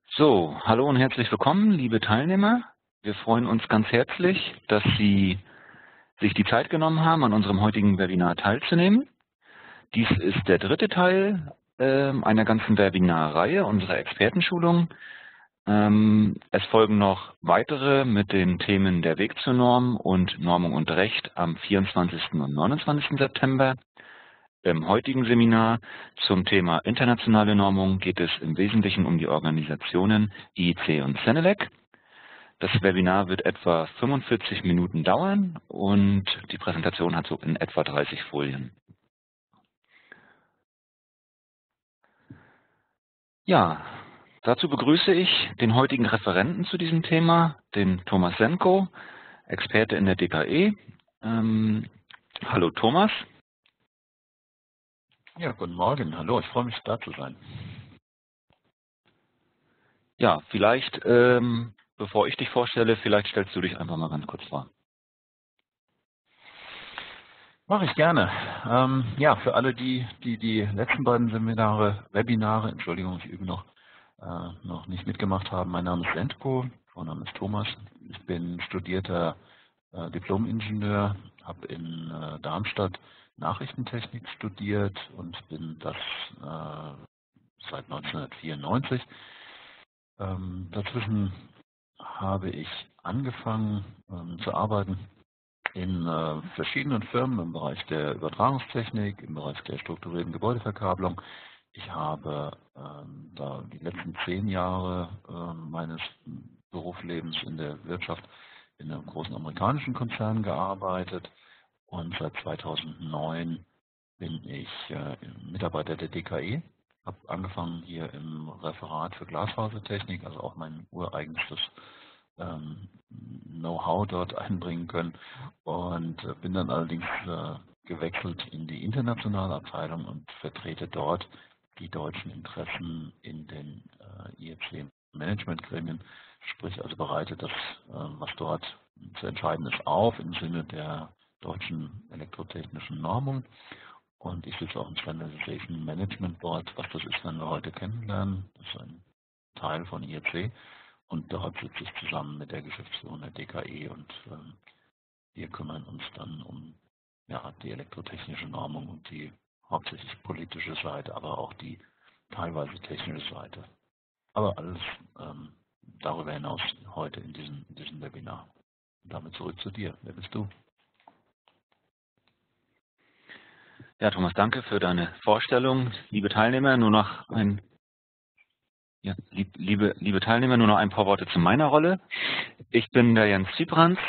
So, hallo und herzlich willkommen, liebe Teilnehmer. Wir freuen uns ganz herzlich, dass Sie sich die Zeit genommen haben, an unserem heutigen Webinar teilzunehmen. Dies ist der dritte Teil einer ganzen Webinarreihe unserer Expertenschulung. Es folgen noch weitere mit den Themen der Weg zur Norm und Normung und Recht am 24. und 29. September. Im heutigen Seminar zum Thema internationale Normung geht es im Wesentlichen um die Organisationen IEC und CENELEC. Das Webinar wird etwa 45 Minuten dauern und die Präsentation hat so in etwa 30 Folien. Ja, dazu begrüße ich den heutigen Referenten zu diesem Thema, den Thomas Senko, Experte in der DKE. Hallo Thomas. Ja, guten Morgen. Hallo, ich freue mich, da zu sein. Ja, vielleicht, bevor ich dich vorstelle, vielleicht stellst du dich einfach mal ganz kurz vor. Mache ich gerne. Ja, für alle, die letzten beiden Webinare, Entschuldigung, ich übe noch nicht mitgemacht haben. Mein Name ist Sendko, Vorname ist Thomas. Ich bin studierter Diplom-Ingenieur, habe in Darmstadt Nachrichtentechnik studiert und bin das seit 1994. Dazwischen habe ich angefangen zu arbeiten in verschiedenen Firmen im Bereich der Übertragungstechnik, im Bereich der strukturierten Gebäudeverkabelung. Ich habe da die letzten 10 Jahre meines Berufslebens in der Wirtschaft in einem großen amerikanischen Konzern gearbeitet und seit 2009 bin ich Mitarbeiter der DKE. Habe angefangen hier im Referat für Glasfasertechnik, also auch mein ureigenstes Know-how dort einbringen können und bin dann allerdings gewechselt in die internationale Abteilung und vertrete dort die deutschen Interessen in den IEC-Managementgremien, sprich also bereite das, was dort zu entscheiden ist, auf im Sinne der deutschen elektrotechnischen Normung. Und ich sitze auch im Standardization Management Board. Was das ist, werden wir heute kennenlernen. Das ist ein Teil von IEC. Und dort sitze ich zusammen mit der Geschäftsführung der DKE und wir kümmern uns dann um die elektrotechnische Normung und die hauptsächlich politische Seite, aber auch die teilweise technische Seite. Aber alles darüber hinaus heute in diesem Webinar. Und damit zurück zu dir. Wer bist du? Ja, Thomas, danke für deine Vorstellung. Liebe Teilnehmer, nur noch ein paar Worte zu meiner Rolle. Ich bin der Jens Ziebrans.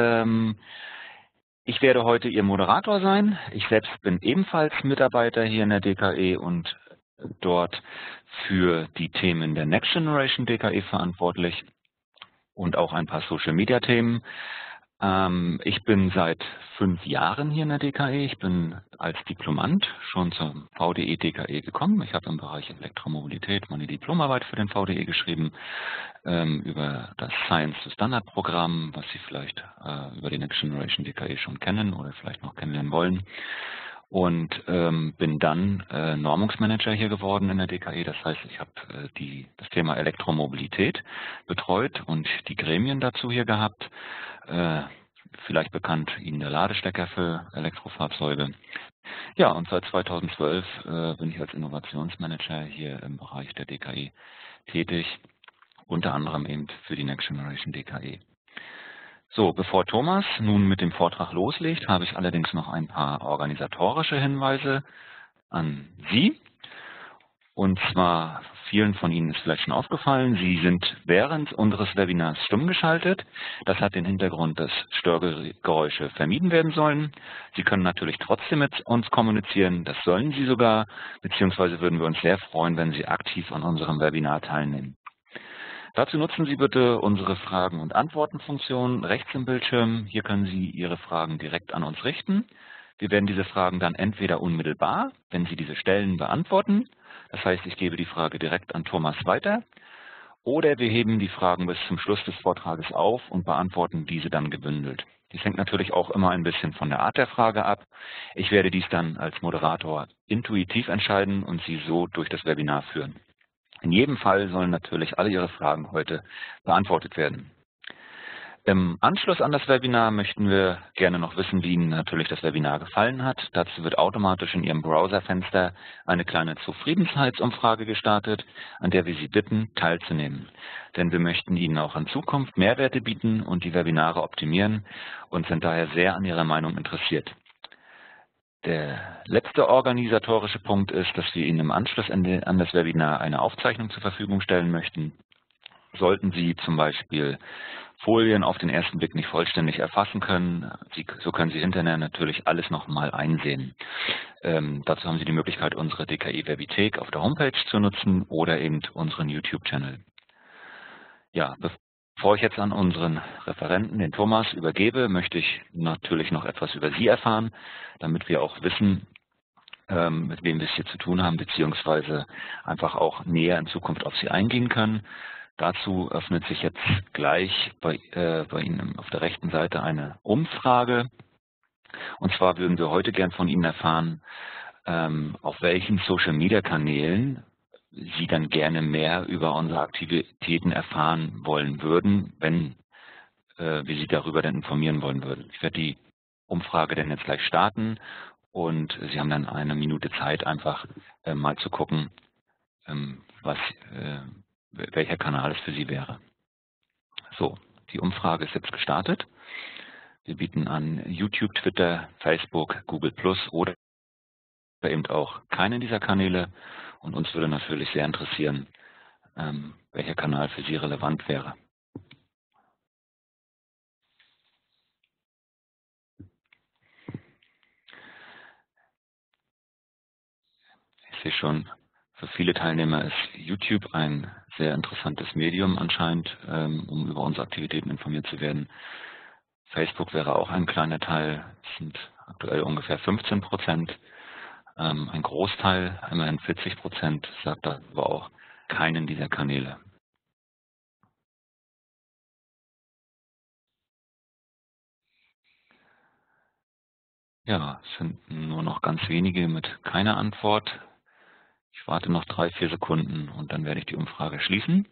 Ich werde heute Ihr Moderator sein. Ich selbst bin ebenfalls Mitarbeiter hier in der DKE und dort für die Themen der Next Generation DKE verantwortlich und auch ein paar Social Media Themen. Ich bin seit 5 Jahren hier in der DKE. Ich bin als Diplomant schon zum VDE DKE gekommen. Ich habe im Bereich Elektromobilität meine Diplomarbeit für den VDE geschrieben über das Science to Standard Programm, was Sie vielleicht über die Next Generation DKE schon kennen oder vielleicht noch kennenlernen wollen. Und bin dann Normungsmanager hier geworden in der DKE. Das heißt, ich habe das Thema Elektromobilität betreut und die Gremien dazu hier gehabt. Vielleicht bekannt Ihnen der Ladestecker für Elektrofahrzeuge. Ja, und seit 2012 bin ich als Innovationsmanager hier im Bereich der DKE tätig, unter anderem eben für die Next Generation DKE. So, bevor Thomas nun mit dem Vortrag loslegt, habe ich allerdings noch ein paar organisatorische Hinweise an Sie. Und zwar, vielen von Ihnen ist vielleicht schon aufgefallen, Sie sind während unseres Webinars stumm geschaltet. Das hat den Hintergrund, dass Störgeräusche vermieden werden sollen. Sie können natürlich trotzdem mit uns kommunizieren, das sollen Sie sogar, beziehungsweise würden wir uns sehr freuen, wenn Sie aktiv an unserem Webinar teilnehmen. Dazu nutzen Sie bitte unsere Fragen- und Antworten-Funktion rechts im Bildschirm. Hier können Sie Ihre Fragen direkt an uns richten. Wir werden diese Fragen dann entweder unmittelbar, wenn Sie diese stellen, beantworten. Das heißt, ich gebe die Frage direkt an Thomas weiter. Oder wir heben die Fragen bis zum Schluss des Vortrages auf und beantworten diese dann gebündelt. Dies hängt natürlich auch immer ein bisschen von der Art der Frage ab. Ich werde dies dann als Moderator intuitiv entscheiden und Sie so durch das Webinar führen. In jedem Fall sollen natürlich alle Ihre Fragen heute beantwortet werden. Im Anschluss an das Webinar möchten wir gerne noch wissen, wie Ihnen natürlich das Webinar gefallen hat. Dazu wird automatisch in Ihrem Browserfenster eine kleine Zufriedenheitsumfrage gestartet, an der wir Sie bitten, teilzunehmen. Denn wir möchten Ihnen auch in Zukunft Mehrwerte bieten und die Webinare optimieren und sind daher sehr an Ihrer Meinung interessiert. Der letzte organisatorische Punkt ist, dass wir Ihnen im Anschluss an das Webinar eine Aufzeichnung zur Verfügung stellen möchten. Sollten Sie zum Beispiel Folien auf den ersten Blick nicht vollständig erfassen können, so können Sie hinterher natürlich alles nochmal einsehen. Dazu haben Sie die Möglichkeit, unsere DKI Webithek auf der Homepage zu nutzen oder eben unseren YouTube-Channel. Ja, bevor ich jetzt an unseren Referenten, den Thomas, übergebe, möchte ich natürlich noch etwas über Sie erfahren, damit wir auch wissen, mit wem wir es hier zu tun haben, beziehungsweise einfach auch näher in Zukunft auf Sie eingehen können. Dazu öffnet sich jetzt gleich bei Ihnen auf der rechten Seite eine Umfrage. Und zwar würden wir heute gern von Ihnen erfahren, auf welchen Social-Media-Kanälen Sie dann gerne mehr über unsere Aktivitäten erfahren wollen würden, wenn wir Sie darüber dann informieren wollen würden. Ich werde die Umfrage dann jetzt gleich starten und Sie haben dann eine Minute Zeit, einfach mal zu gucken, welcher Kanal es für Sie wäre. So, die Umfrage ist jetzt gestartet. Wir bieten an YouTube, Twitter, Facebook, Google+ oder eben auch keinen dieser Kanäle. Und uns würde natürlich sehr interessieren, welcher Kanal für Sie relevant wäre. Ich sehe schon, für viele Teilnehmer ist YouTube ein sehr interessantes Medium anscheinend, um über unsere Aktivitäten informiert zu werden. Facebook wäre auch ein kleiner Teil, es sind aktuell ungefähr 15%. Ein Großteil, immerhin 40%, sagt aber auch keinen dieser Kanäle. Ja, es sind nur noch ganz wenige mit keiner Antwort. Ich warte noch 3-4 Sekunden und dann werde ich die Umfrage schließen.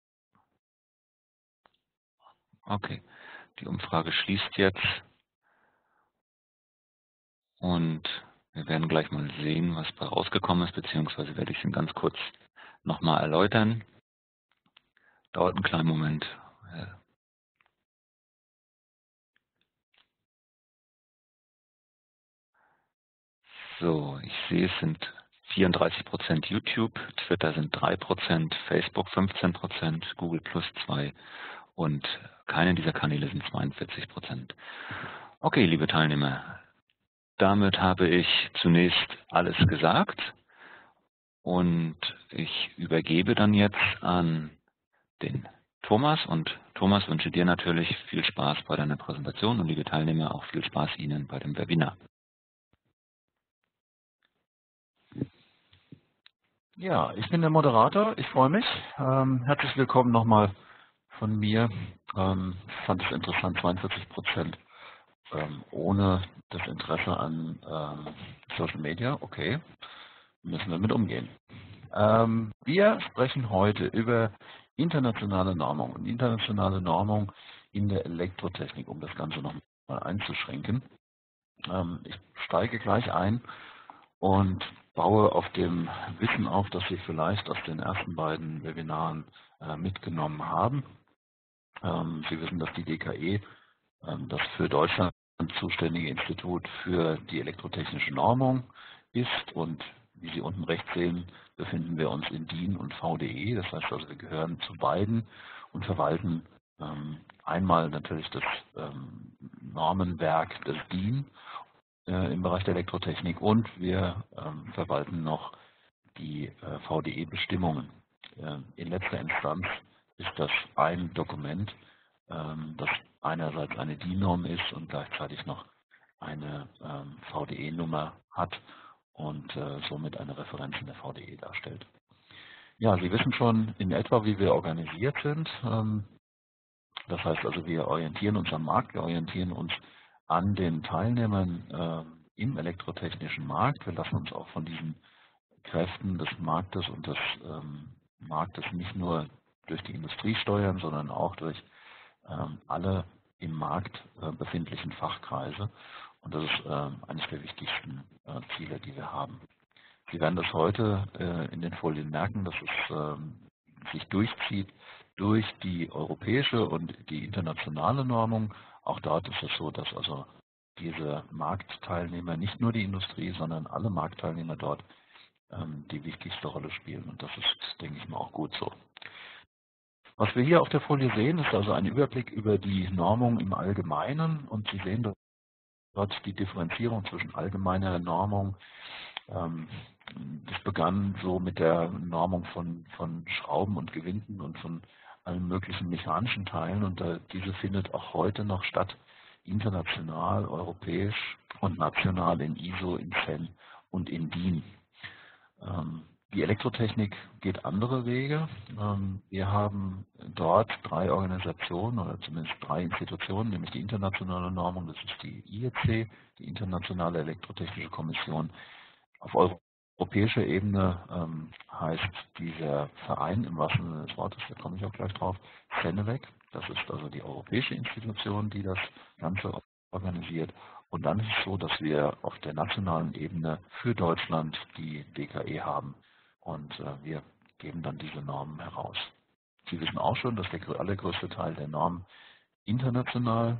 Okay, die Umfrage schließt jetzt und wir werden gleich mal sehen, was da rausgekommen ist, beziehungsweise werde ich es ganz kurz nochmal erläutern. Dauert einen kleinen Moment. So, ich sehe, es sind 34% YouTube, Twitter sind 3%, Facebook 15%, Google+ 2% und keiner dieser Kanäle sind 42%. Okay, liebe Teilnehmer, damit habe ich zunächst alles gesagt und ich übergebe dann jetzt an den Thomas und Thomas wünsche dir natürlich viel Spaß bei deiner Präsentation und liebe Teilnehmer auch viel Spaß Ihnen bei dem Webinar. Ja, ich bin der Moderator, ich freue mich. Herzlich willkommen nochmal von mir. Ich fand es interessant, 42% ohne das Interesse an Social Media. Okay, müssen wir mit umgehen. Wir sprechen heute über internationale Normung und internationale Normung in der Elektrotechnik, um das Ganze nochmal einzuschränken. Ich steige gleich ein und baue auf dem Wissen auf, das Sie vielleicht aus den ersten beiden Webinaren mitgenommen haben. Sie wissen, dass die DKE das für Deutschland zuständige Institut für die elektrotechnische Normung ist und wie Sie unten rechts sehen, befinden wir uns in DIN und VDE. Das heißt also, wir gehören zu beiden und verwalten einmal natürlich das Normenwerk des DIN im Bereich der Elektrotechnik und wir verwalten noch die VDE-Bestimmungen. In letzter Instanz ist das ein Dokument, das einerseits eine DIN-Norm ist und gleichzeitig noch eine VDE-Nummer hat und somit eine Referenz in der VDE darstellt. Ja, Sie wissen schon in etwa, wie wir organisiert sind. Das heißt also, wir orientieren uns am Markt, wir orientieren uns an den Teilnehmern im elektrotechnischen Markt. Wir lassen uns auch von diesen Kräften des Marktes und des Marktes nicht nur durch die Industrie steuern, sondern auch durch alle im Markt befindlichen Fachkreise. Und das ist eines der wichtigsten Ziele, die wir haben. Sie werden das heute in den Folien merken, dass es sich durchzieht durch die europäische und die internationale Normung. Auch dort ist es so, dass also diese Marktteilnehmer, nicht nur die Industrie, sondern alle Marktteilnehmer dort die wichtigste Rolle spielen. Und das ist, denke ich mal, auch gut so. Was wir hier auf der Folie sehen, ist also ein Überblick über die Normung im Allgemeinen. Und Sie sehen dort die Differenzierung zwischen allgemeiner Normung. Das begann so mit der Normung von Schrauben und Gewinden und von allen möglichen mechanischen Teilen. Und diese findet auch heute noch statt, international, europäisch und national in ISO, in CEN und in DIN. Die Elektrotechnik geht andere Wege. Wir haben dort 3 Organisationen oder zumindest 3 Institutionen, nämlich die internationale Normung, das ist die IEC, die Internationale Elektrotechnische Kommission. Auf europäischer Ebene heißt dieser Verein im wahrsten Sinne des Wortes, da komme ich auch gleich drauf, CENELEC. Das ist also die europäische Institution, die das Ganze organisiert. Und dann ist es so, dass wir auf der nationalen Ebene für Deutschland die DKE haben. Und wir geben dann diese Normen heraus. Sie wissen auch schon, dass der allergrößte Teil der Normen international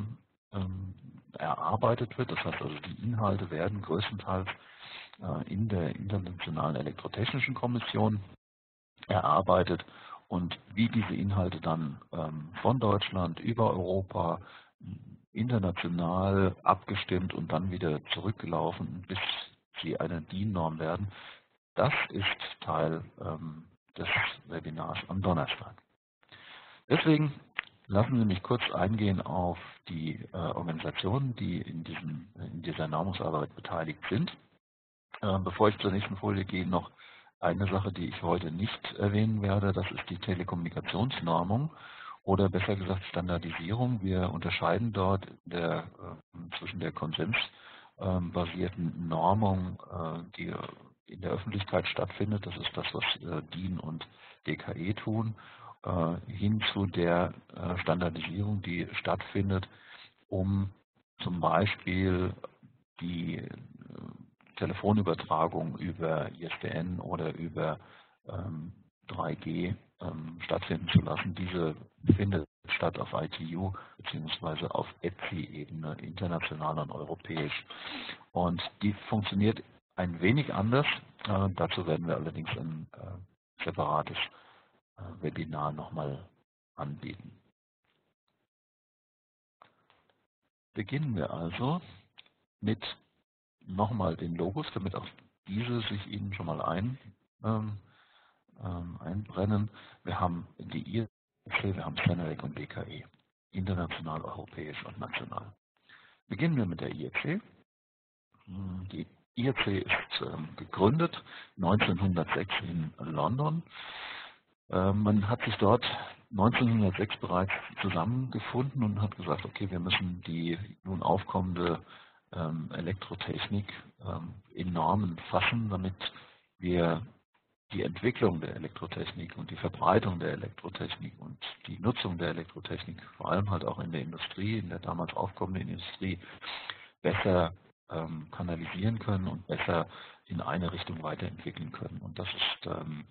erarbeitet wird. Das heißt also, die Inhalte werden größtenteils in der Internationalen Elektrotechnischen Kommission erarbeitet. Und wie diese Inhalte dann von Deutschland über Europa international abgestimmt und dann wieder zurückgelaufen, bis sie eine DIN-Norm werden, das ist Teil des Webinars am Donnerstag. Deswegen lassen Sie mich kurz eingehen auf die Organisationen, die in dieser Normungsarbeit beteiligt sind. Bevor ich zur nächsten Folie gehe, noch eine Sache, die ich heute nicht erwähnen werde, das ist die Telekommunikationsnormung oder besser gesagt Standardisierung. Wir unterscheiden dort zwischen der konsensbasierten Normung, die in der Öffentlichkeit stattfindet, das ist das, was DIN und DKE tun, hin zu der Standardisierung, die stattfindet, um zum Beispiel die Telefonübertragung über ISDN oder über 3G stattfinden zu lassen. Diese findet statt auf ITU bzw. auf ETSI-Ebene, international und europäisch. Und die funktioniert ein wenig anders. Dazu werden wir allerdings ein separates Webinar nochmal anbieten. Beginnen wir also mit nochmal den Logos, damit auch diese sich Ihnen schon mal einbrennen. Wir haben die IEC, wir haben CENELEC und DKE, international, europäisch und national. Beginnen wir mit der IEC. Die IEC ist gegründet 1906 in London. Man hat sich dort 1906 bereits zusammengefunden und hat gesagt, okay, wir müssen die nun aufkommende Elektrotechnik in Normen fassen, damit wir die Entwicklung der Elektrotechnik und die Verbreitung der Elektrotechnik und die Nutzung der Elektrotechnik, vor allem halt auch in der Industrie, in der damals aufkommenden Industrie, besser kanalisieren können und besser in eine Richtung weiterentwickeln können. Und das ist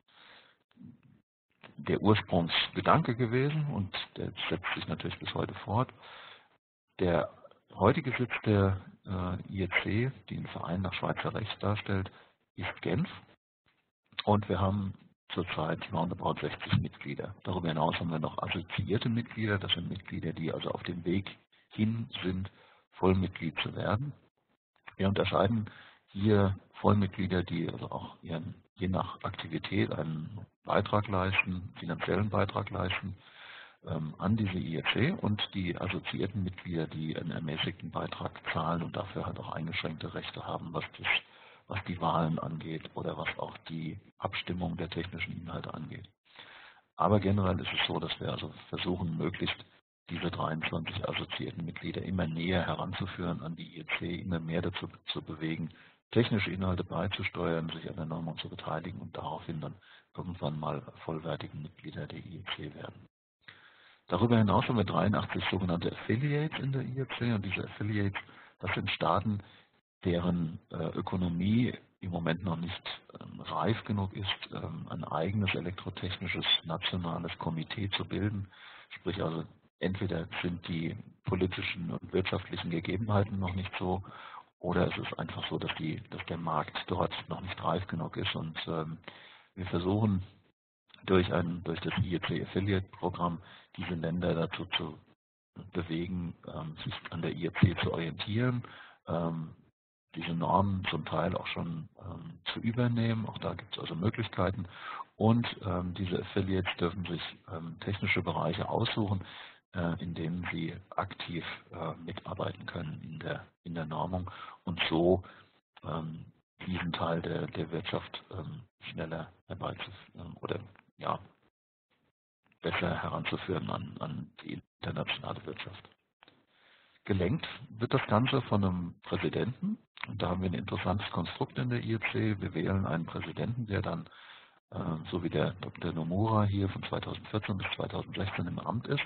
der Ursprungsgedanke gewesen und der setzt sich natürlich bis heute fort. Der heutige Sitz der IEC, die den Verein nach Schweizer Recht darstellt, ist Genf und wir haben zurzeit roundabout 60 Mitglieder. Darüber hinaus haben wir noch assoziierte Mitglieder, das sind Mitglieder, die also auf dem Weg hin sind, Vollmitglied zu werden. Wir unterscheiden hier Vollmitglieder, die also auch je nach Aktivität einen Beitrag leisten, finanziellen Beitrag leisten an diese IEC und die assoziierten Mitglieder, die einen ermäßigten Beitrag zahlen und dafür halt auch eingeschränkte Rechte haben, was die Wahlen angeht oder was auch die Abstimmung der technischen Inhalte angeht. Aber generell ist es so, dass wir also versuchen, möglichst diese 23 assoziierten Mitglieder immer näher heranzuführen an die IEC, immer mehr dazu zu bewegen, technische Inhalte beizusteuern, sich an der Normung zu beteiligen und daraufhin dann irgendwann mal vollwertige Mitglieder der IEC werden. Darüber hinaus haben wir 83 sogenannte Affiliates in der IEC und diese Affiliates, das sind Staaten, deren Ökonomie im Moment noch nicht reif genug ist, ein eigenes elektrotechnisches nationales Komitee zu bilden. Sprich also, entweder sind die politischen und wirtschaftlichen Gegebenheiten noch nicht so, oder es ist einfach so, dass der Markt dort noch nicht reif genug ist. Und wir versuchen durch das IEC Affiliate Programm diese Länder dazu zu bewegen, sich an der IEC zu orientieren, diese Normen zum Teil auch schon zu übernehmen. Auch da gibt es also Möglichkeiten. Und diese Affiliates dürfen sich technische Bereiche aussuchen, in denen sie aktiv mitarbeiten können in der Normung und so diesen Teil der Wirtschaft schneller herbeizuführen oder ja, besser heranzuführen an die internationale Wirtschaft. Gelenkt wird das Ganze von einem Präsidenten. Und da haben wir ein interessantes Konstrukt in der IEC. Wir wählen einen Präsidenten, der dann, so wie der Dr. Nomura hier von 2014 bis 2016 im Amt ist,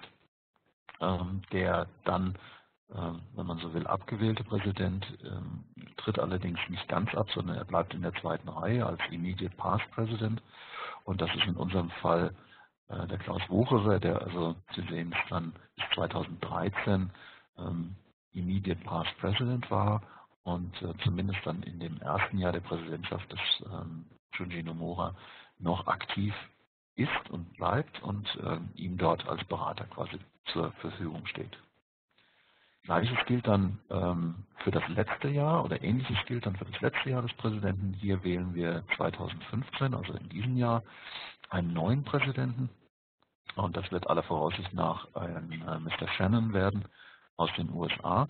der dann, wenn man so will, abgewählte Präsident, tritt allerdings nicht ganz ab, sondern er bleibt in der zweiten Reihe als Immediate Past President. Und das ist in unserem Fall der Klaus Wucherer, der also, Sie sehen es dann, bis 2013 Immediate Past President war und zumindest dann in dem ersten Jahr der Präsidentschaft des Junji Nomura noch aktiv ist und bleibt und ihm dort als Berater quasi zur Verfügung steht. Gleiches gilt dann für das letzte Jahr oder Ähnliches gilt dann für das letzte Jahr des Präsidenten. Hier wählen wir 2015, also in diesem Jahr, einen neuen Präsidenten. Und das wird aller Voraussicht nach ein Mr. Shannon werden aus den USA.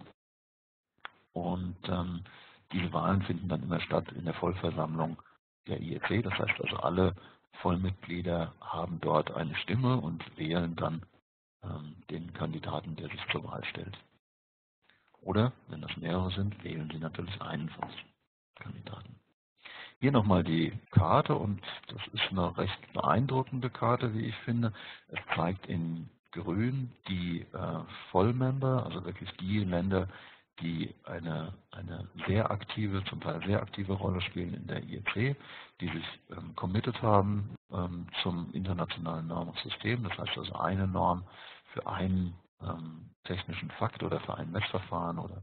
Und diese Wahlen finden dann immer statt in der Vollversammlung der IEC. Das heißt also, alle Vollmitglieder haben dort eine Stimme und wählen dann den Kandidaten, der sich zur Wahl stellt. Oder, wenn das mehrere sind, wählen sie natürlich einen von diesen Kandidaten. Hier nochmal die Karte und das ist eine recht beeindruckende Karte, wie ich finde. Es zeigt in grün die Vollmember, also wirklich die Länder, die eine sehr aktive, zum Teil sehr aktive Rolle spielen in der IEC, die sich committed haben zum internationalen Normungssystem. Das heißt also eine Norm für einen technischen Fakt oder für ein Messverfahren oder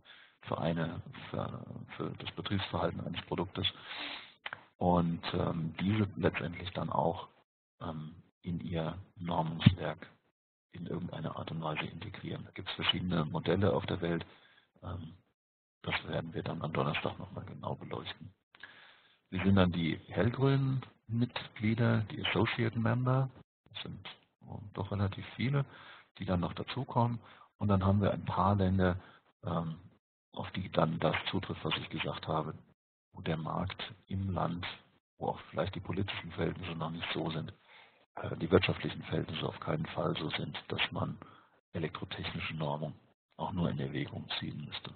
für das Betriebsverhalten eines Produktes. Und diese letztendlich dann auch in ihr Normungswerk in irgendeiner Art und Weise integrieren. Da gibt es verschiedene Modelle auf der Welt. Das werden wir dann am Donnerstag nochmal genau beleuchten. Wir sind dann die hellgrünen Mitglieder, die Associate Member. Das sind doch relativ viele, die dann noch dazukommen. Und dann haben wir ein paar Länder, auf die dann das zutrifft, was ich gesagt habe, wo der Markt im Land, wo auch vielleicht die politischen Verhältnisse noch nicht so sind, die wirtschaftlichen Verhältnisse auf keinen Fall so sind, dass man elektrotechnische Normung auch nur in Erwägung ziehen müsste.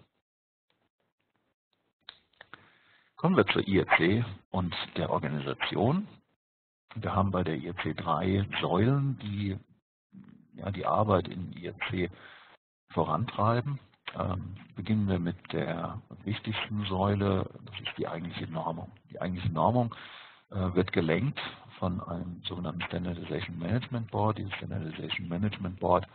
Kommen wir zur IEC und der Organisation. Wir haben bei der IEC 3 Säulen, die die Arbeit in IEC vorantreiben. Beginnen wir mit der wichtigsten Säule, das ist die eigentliche Normung. Die eigentliche Normung wird gelenkt von einem sogenannten Standardization Management Board. Dieses Standardization Management Board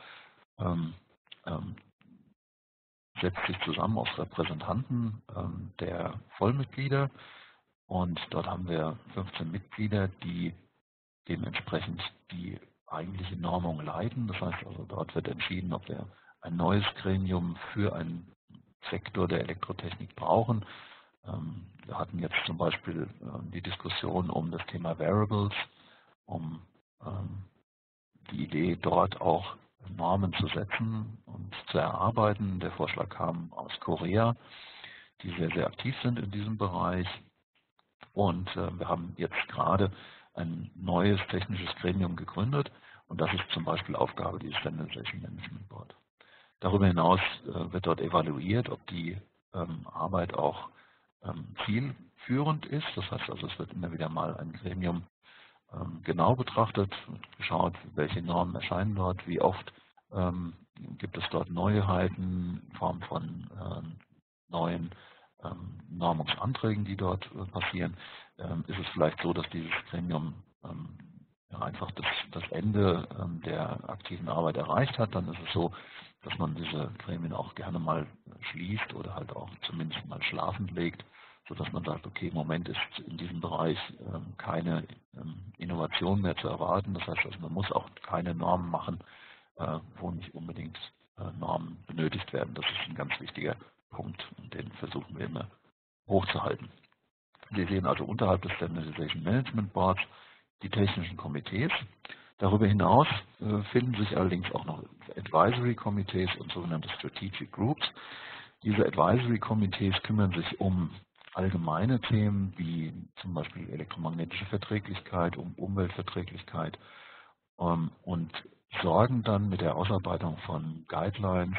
setzt sich zusammen aus Repräsentanten der Vollmitglieder und dort haben wir 15 Mitglieder, die dementsprechend die eigentliche Normung leiten. Das heißt also, dort wird entschieden, ob wir ein neues Gremium für einen Sektor der Elektrotechnik brauchen. Wir hatten jetzt zum Beispiel die Diskussion um das Thema Variables, um die Idee, dort auch Normen zu setzen und zu erarbeiten. Der Vorschlag kam aus Korea, die sehr, sehr aktiv sind in diesem Bereich. Und wir haben jetzt gerade ein neues technisches Gremium gegründet und das ist zum Beispiel Aufgabe dieses Standardization Management Board. Darüber hinaus wird dort evaluiert, ob die Arbeit auch zielführend ist. Das heißt also, es wird immer wieder mal ein Gremium genau betrachtet, geschaut, welche Normen erscheinen dort, wie oft gibt es dort Neuheiten in Form von neuen Normungsanträgen, die dort passieren. Ist es vielleicht so, dass dieses Gremium einfach das Ende der aktiven Arbeit erreicht hat, dann ist es so, dass man diese Gremien auch gerne mal schließt oder halt auch zumindest mal schlafend legt, sodass man sagt, okay, im Moment ist in diesem Bereich keine Innovation mehr zu erwarten. Das heißt, also, man muss auch keine Normen machen, wo nicht unbedingt Normen benötigt werden. Das ist ein ganz wichtiger Punkt und den versuchen wir immer hochzuhalten. Sie sehen also unterhalb des Standardization Management Boards die technischen Komitees. Darüber hinaus finden sich allerdings auch noch Advisory Committees und sogenannte Strategic Groups. Diese Advisory Committees kümmern sich um allgemeine Themen wie zum Beispiel elektromagnetische Verträglichkeit, um Umweltverträglichkeit und sorgen dann mit der Ausarbeitung von Guidelines,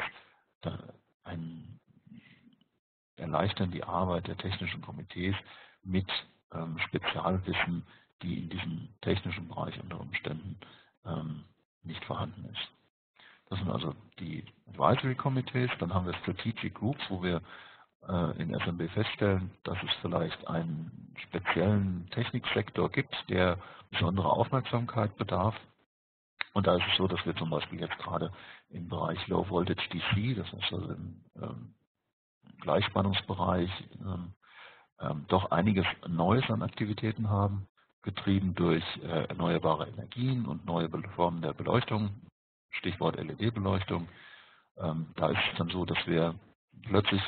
erleichtern die Arbeit der technischen Komitees mit Spezialwissen, die in diesem technischen Bereich unter Umständen nicht vorhanden ist. Das sind also die Advisory Committees. Dann haben wir Strategic Groups, wo wir in SMB feststellen, dass es vielleicht einen speziellen Techniksektor gibt, der besondere Aufmerksamkeit bedarf. Und da ist es so, dass wir zum Beispiel jetzt gerade im Bereich Low Voltage DC, das ist also im Gleichspannungsbereich, doch einiges Neues an Aktivitäten haben, getrieben durch erneuerbare Energien und neue Formen der Beleuchtung, Stichwort LED-Beleuchtung. Da ist es dann so, dass wir plötzlich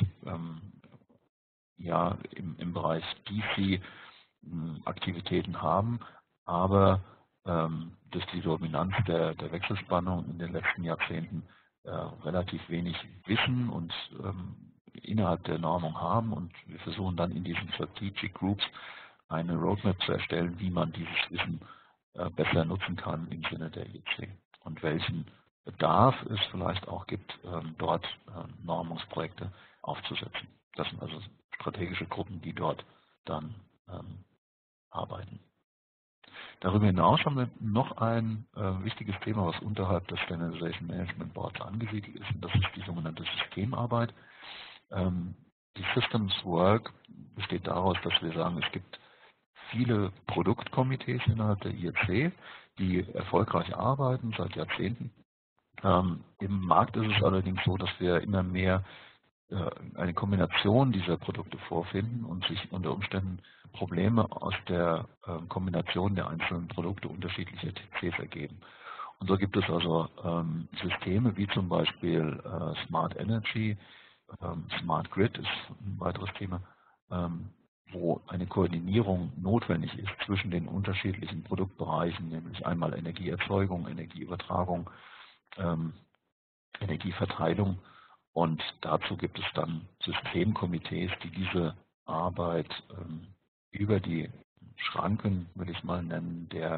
im Bereich DC Aktivitäten haben, aber durch die Dominanz der Wechselspannung in den letzten Jahrzehnten relativ wenig Wissen und innerhalb der Normung haben, und wir versuchen dann in diesen Strategic Groups eine Roadmap zu erstellen, wie man dieses Wissen besser nutzen kann im Sinne der IEC und welchen Bedarf es vielleicht auch gibt, dort Normungsprojekte aufzusetzen. Das sind also strategische Gruppen, die dort dann arbeiten. Darüber hinaus haben wir noch ein wichtiges Thema, was unterhalb des Standardization Management Boards angesiedelt ist, und das ist die sogenannte Systemarbeit. Die Systems Work besteht daraus, dass wir sagen, es gibt viele Produktkomitees innerhalb der IEC, die erfolgreich arbeiten seit Jahrzehnten. Im Markt ist es allerdings so, dass wir immer mehr eine Kombination dieser Produkte vorfinden und sich unter Umständen Probleme aus der Kombination der einzelnen Produkte unterschiedlicher TCs ergeben. Und so gibt es also Systeme wie zum Beispiel Smart Energy, Smart Grid ist ein weiteres Thema, wo eine Koordinierung notwendig ist zwischen den unterschiedlichen Produktbereichen, nämlich einmal Energieerzeugung, Energieübertragung, Energieverteilung, und dazu gibt es dann Systemkomitees, die diese Arbeit über die Schranken, würde ich es mal nennen, der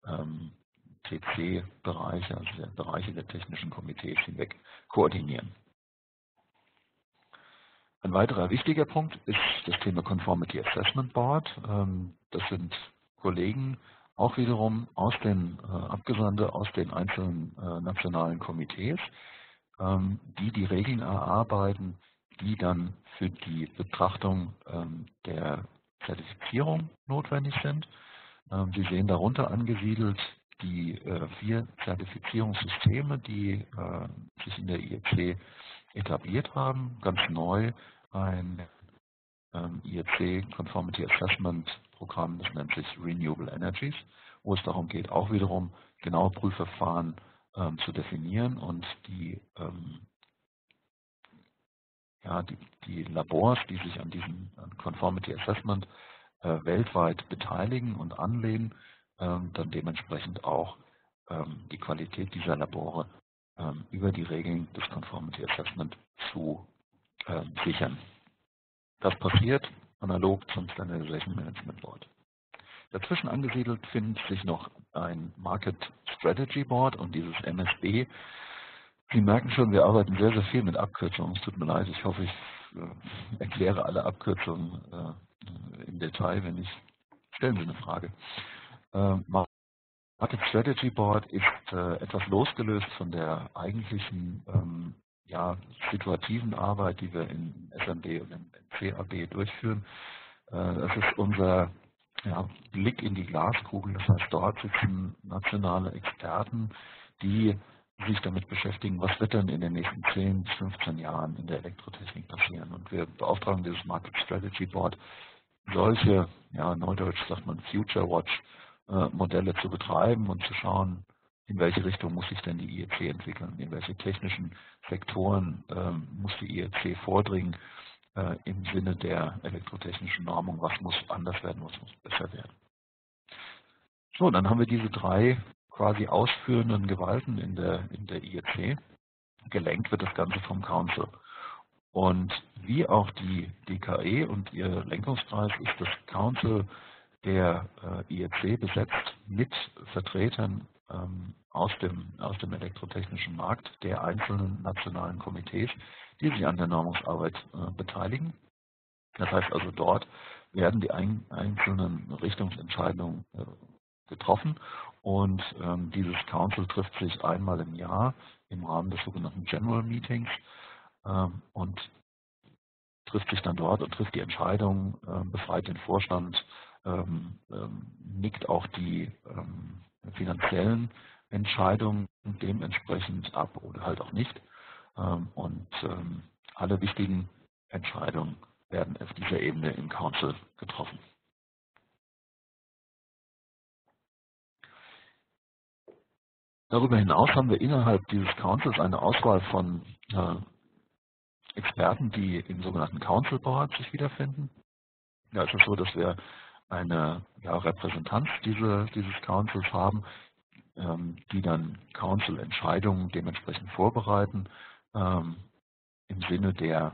TC-Bereiche, also der Bereiche der technischen Komitees hinweg koordinieren. Ein weiterer wichtiger Punkt ist das Thema Conformity Assessment Board. Das sind Kollegen, auch wiederum Abgesandte aus den einzelnen nationalen Komitees, die Regeln erarbeiten, die dann für die Betrachtung der Zertifizierung notwendig sind. Sie sehen darunter angesiedelt die 4 Zertifizierungssysteme, die sich in der IEC etabliert haben, ganz neu ein IEC Conformity Assessment Programm, das nennt sich Renewable Energies, wo es darum geht, auch wiederum genaue Prüfverfahren zu definieren und die Labors, die sich an diesem Conformity Assessment weltweit beteiligen und anlehnen, dann dementsprechend auch die Qualität dieser Labore über die Regeln des Conformity Assessment zu sichern. Das passiert analog zum Standardization Management Board. Dazwischen angesiedelt findet sich noch ein Market Strategy Board und dieses MSB. Sie merken schon, wir arbeiten sehr, sehr viel mit Abkürzungen. Es tut mir leid, ich hoffe, ich erkläre alle Abkürzungen im Detail, wenn nicht. Stellen Sie eine Frage. Market Strategy Board ist etwas losgelöst von der eigentlichen situativen Arbeit, die wir in SMB und in CAB durchführen. Das ist unser Blick in die Glaskugel. Das heißt, dort sitzen nationale Experten, die sich damit beschäftigen, was wird denn in den nächsten 10 bis 15 Jahren in der Elektrotechnik passieren. Und wir beauftragen dieses Market Strategy Board, solche, neudeutsch sagt man Future Watch, Modelle zu betreiben und zu schauen, in welche Richtung muss sich denn die IEC entwickeln, in welche technischen Sektoren muss die IEC vordringen im Sinne der elektrotechnischen Normung, was muss anders werden, was muss besser werden. So, dann haben wir diese drei quasi ausführenden Gewalten in der IEC. Gelenkt wird das Ganze vom Council. Und wie auch die DKE und ihr Lenkungskreis ist das Council der IEC besetzt mit Vertretern aus dem elektrotechnischen Markt der einzelnen nationalen Komitees, die sich an der Normungsarbeit beteiligen. Das heißt also, dort werden die einzelnen Richtungsentscheidungen getroffen und dieses Council trifft sich einmal im Jahr im Rahmen des sogenannten General Meetings und trifft sich dann dort und trifft die Entscheidung, befreit den Vorstand, nickt auch die finanziellen Entscheidungen dementsprechend ab oder halt auch nicht. Und alle wichtigen Entscheidungen werden auf dieser Ebene im Council getroffen. Darüber hinaus haben wir innerhalb dieses Councils eine Auswahl von Experten, die im sogenannten Council Board sich wiederfinden. Da ist es so, dass wir eine Repräsentanz dieses Councils haben, die dann Council-Entscheidungen dementsprechend vorbereiten im Sinne der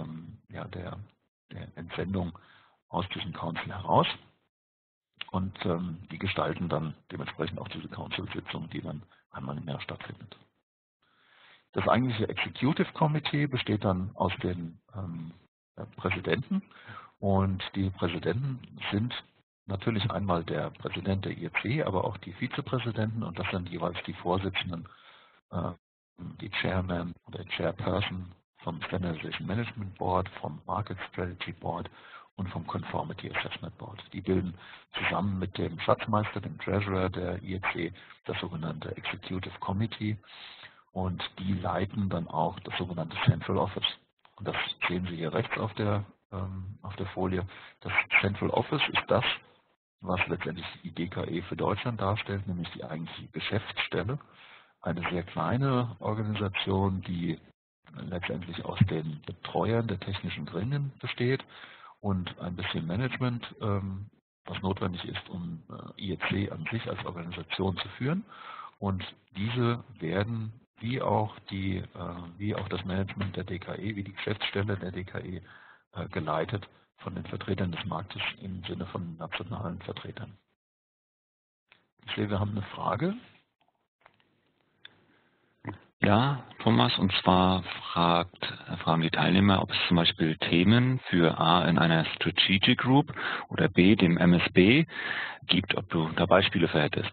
Entsendung aus diesem Council heraus. Und die gestalten dann dementsprechend auch diese Council-Sitzung, die dann einmal im Jahr stattfindet. Das eigentliche Executive Committee besteht dann aus den Präsidenten und die Präsidenten sind natürlich einmal der Präsident der IEC, aber auch die Vizepräsidenten und das sind jeweils die Vorsitzenden, die Chairman oder Chairperson vom Standardization Management Board, vom Market Strategy Board und vom Conformity Assessment Board. Die bilden zusammen mit dem Schatzmeister, dem Treasurer der IEC, das sogenannte Executive Committee und die leiten dann auch das sogenannte Central Office. Und das sehen Sie hier rechts auf der Folie. Das Central Office ist das, was letztendlich die DKE für Deutschland darstellt, nämlich die eigentliche Geschäftsstelle. Eine sehr kleine Organisation, die letztendlich aus den Betreuern der technischen Gremien besteht und ein bisschen Management, was notwendig ist, um IEC an sich als Organisation zu führen. Und diese werden, wie auch das Management der DKE, wie die Geschäftsstelle der DKE, geleitet von den Vertretern des Marktes im Sinne von nationalen Vertretern. Ich sehe, wir haben eine Frage. Ja, Thomas, und zwar fragen die Teilnehmer, ob es zum Beispiel Themen für A in einer Strategic Group oder B, dem MSB, gibt, ob du da Beispiele für hättest.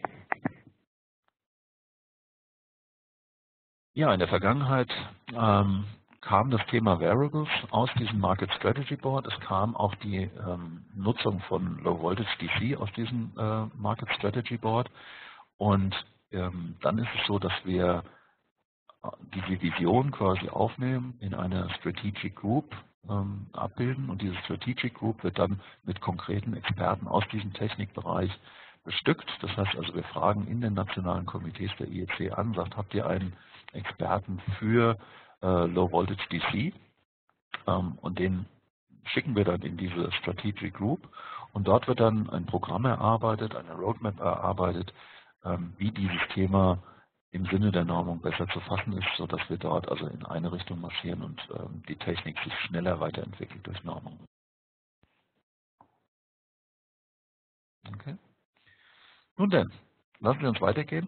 Ja, in der Vergangenheit kam das Thema Variables aus diesem Market Strategy Board. Es kam auch die Nutzung von Low Voltage DC aus diesem Market Strategy Board. Und dann ist es so, dass wir diese Vision quasi aufnehmen, in einer Strategic Group abbilden. Und diese Strategic Group wird dann mit konkreten Experten aus diesem Technikbereich bestückt. Das heißt also, wir fragen in den nationalen Komitees der IEC an, sagt, habt ihr einen Experten für Low Voltage DC? Und den schicken wir dann in diese Strategic Group. Und dort wird dann ein Programm erarbeitet, eine Roadmap erarbeitet, wie dieses Thema im Sinne der Normung besser zu fassen ist, sodass wir dort also in eine Richtung marschieren und die Technik sich schneller weiterentwickelt durch Normung. Okay. Nun denn, lassen Sie uns weitergehen.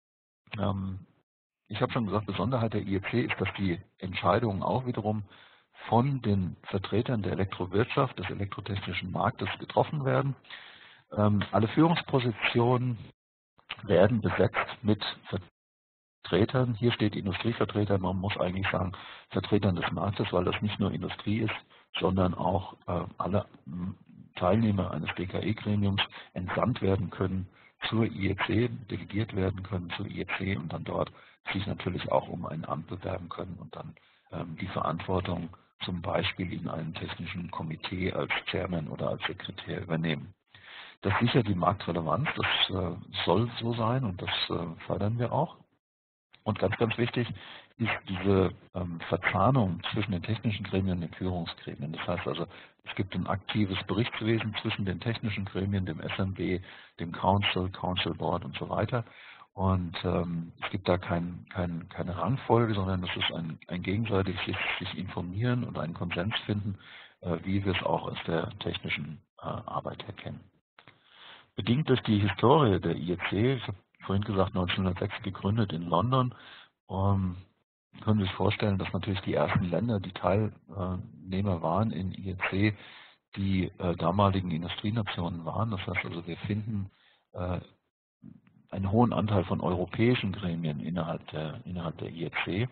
Ich habe schon gesagt, Besonderheit der IEC ist, dass die Entscheidungen auch wiederum von den Vertretern der Elektrowirtschaft, des elektrotechnischen Marktes getroffen werden. Alle Führungspositionen werden besetzt mit Vertretern. Hier steht Industrievertreter, man muss eigentlich sagen Vertretern des Marktes, weil das nicht nur Industrie ist, sondern auch alle Teilnehmer eines DKE-Gremiums entsandt werden können zur IEC, delegiert werden können zur IEC und dann dort sich natürlich auch um ein Amt bewerben können und dann die Verantwortung zum Beispiel in einem technischen Komitee als Chairman oder als Sekretär übernehmen. Das sichert die Marktrelevanz, das soll so sein und das fördern wir auch. Und ganz, ganz wichtig ist diese Verzahnung zwischen den technischen Gremien und den Führungsgremien. Das heißt also, es gibt ein aktives Berichtswesen zwischen den technischen Gremien, dem SMB, dem Council Board und so weiter. Und es gibt da keine Rangfolge, sondern es ist ein gegenseitig sich informieren und einen Konsens finden, wie wir es auch aus der technischen Arbeit her kennen. Bedingt durch die Historie der IEC, ich habe vorhin gesagt 1906 gegründet in London, können Sie sich vorstellen, dass natürlich die ersten Länder, die Teilnehmer waren in IEC, die damaligen Industrienationen waren. Das heißt also, wir finden einen hohen Anteil von europäischen Gremien innerhalb der IEC.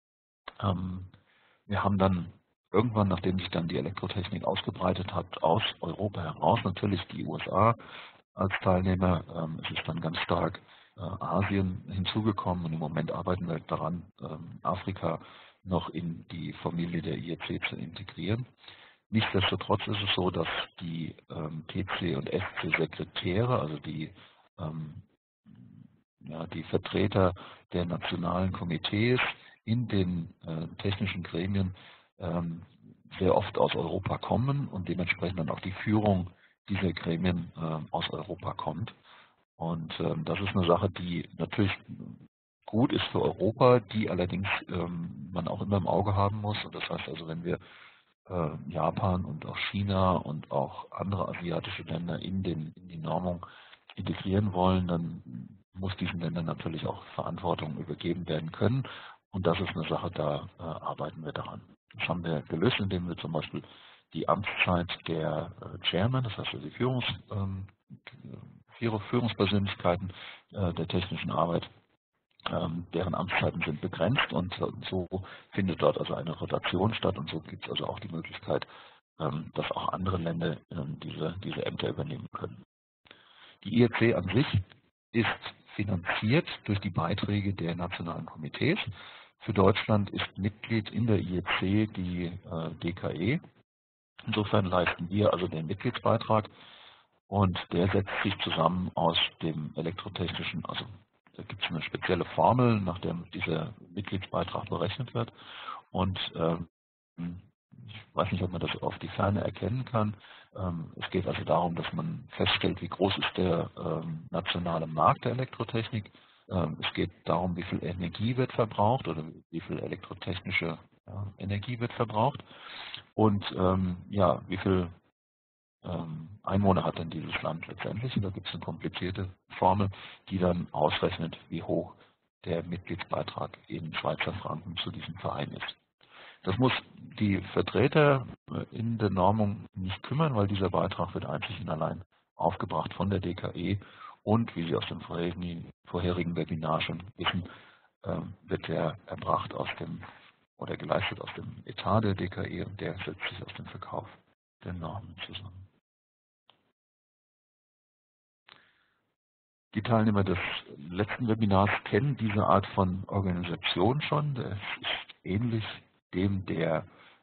Wir haben dann irgendwann, nachdem sich dann die Elektrotechnik ausgebreitet hat, aus Europa heraus natürlich die USA als Teilnehmer. Es ist dann ganz stark Asien hinzugekommen und im Moment arbeiten wir daran, Afrika noch in die Familie der IEC zu integrieren. Nichtsdestotrotz ist es so, dass die TC und SC Sekretäre, also die Vertreter der nationalen Komitees in den technischen Gremien sehr oft aus Europa kommen und dementsprechend dann auch die Führung dieser Gremien aus Europa kommt. Und das ist eine Sache, die natürlich gut ist für Europa, die allerdings man auch immer im Auge haben muss. Und das heißt also, wenn wir Japan und auch China und auch andere asiatische Länder in die Normung integrieren wollen, dann muss diesen Ländern natürlich auch Verantwortung übergeben werden können. Und das ist eine Sache, da arbeiten wir daran. Das haben wir gelöst, indem wir zum Beispiel die Amtszeit der Chairman, das heißt also die Führungspersönlichkeiten der technischen Arbeit, deren Amtszeiten sind begrenzt und so findet dort also eine Rotation statt und so gibt es also auch die Möglichkeit, dass auch andere Länder diese Ämter übernehmen können. Die IEC an sich ist finanziert durch die Beiträge der nationalen Komitees. Für Deutschland ist Mitglied in der IEC die DKE. Insofern leisten wir also den Mitgliedsbeitrag und der setzt sich zusammen aus dem elektrotechnischen, also da gibt es eine spezielle Formel, nach der dieser Mitgliedsbeitrag berechnet wird und ich weiß nicht, ob man das auf die Ferne erkennen kann. Es geht also darum, dass man feststellt, wie groß ist der nationale Markt der Elektrotechnik. Es geht darum, wie viel Energie wird verbraucht oder wie viel elektrotechnische Energie wird verbraucht und wie viel Einwohner hat denn dieses Land letztendlich. Und da gibt es eine komplizierte Formel, die dann ausrechnet, wie hoch der Mitgliedsbeitrag in Schweizer Franken zu diesem Verein ist. Das muss die Vertreter in der Normung nicht kümmern, weil dieser Beitrag wird einzig und allein aufgebracht von der DKE und, wie Sie aus dem vorherigen Webinar schon wissen, wird der erbracht geleistet aus dem Etat der DKE und der setzt sich aus dem Verkauf der Normen zusammen. Die Teilnehmer des letzten Webinars kennen diese Art von Organisation schon. Das ist ähnlich dem der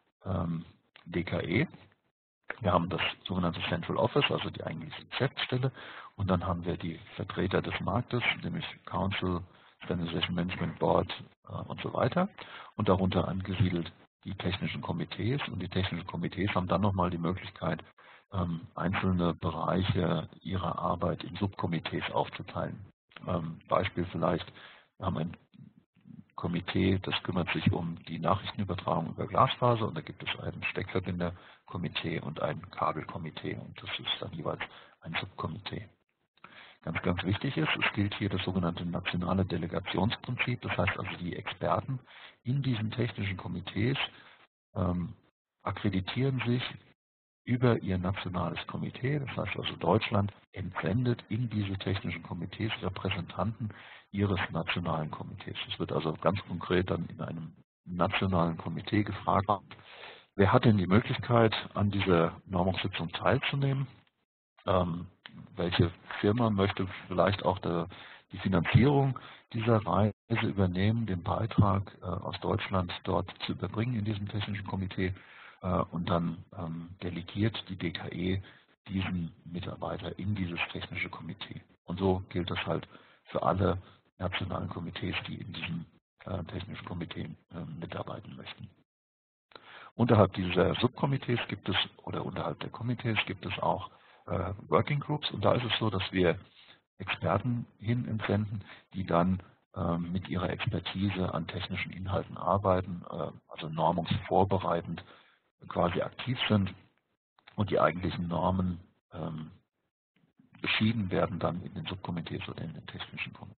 DKE. Wir haben das sogenannte Central Office, also die eigentliche Geschäftsstelle, und dann haben wir die Vertreter des Marktes, nämlich Council, Standardization Management Board und so weiter, und darunter angesiedelt die technischen Komitees. Und die technischen Komitees haben dann nochmal die Möglichkeit, einzelne Bereiche ihrer Arbeit in Subkomitees aufzuteilen. Beispiel vielleicht, wir haben ein Komitee, das kümmert sich um die Nachrichtenübertragung über Glasfaser und da gibt es ein Steckverbinderkomitee und ein Kabelkomitee und das ist dann jeweils ein Subkomitee. Ganz, ganz wichtig ist, es gilt hier das sogenannte nationale Delegationsprinzip, das heißt also die Experten in diesen technischen Komitees akkreditieren sich über ihr nationales Komitee, das heißt also Deutschland entsendet in diese technischen Komitees Repräsentanten ihres nationalen Komitees. Es wird also ganz konkret dann in einem nationalen Komitee gefragt, wer hat denn die Möglichkeit, an dieser Normungssitzung teilzunehmen? Welche Firma möchte vielleicht auch die Finanzierung dieser Reise übernehmen, den Beitrag aus Deutschland dort zu überbringen in diesem technischen Komitee? Und dann delegiert die DKE diesen Mitarbeiter in dieses technische Komitee. Und so gilt das halt für alle nationalen Komitees, die in diesem technischen Komitee mitarbeiten möchten. Unterhalb dieser Subkomitees gibt es, oder unterhalb der Komitees gibt es auch Working Groups, und da ist es so, dass wir Experten hin entsenden, die dann mit ihrer Expertise an technischen Inhalten arbeiten, also normungsvorbereitend quasi aktiv sind, und die eigentlichen Normen beschieden werden dann in den Subkomitees oder in den technischen Komitees.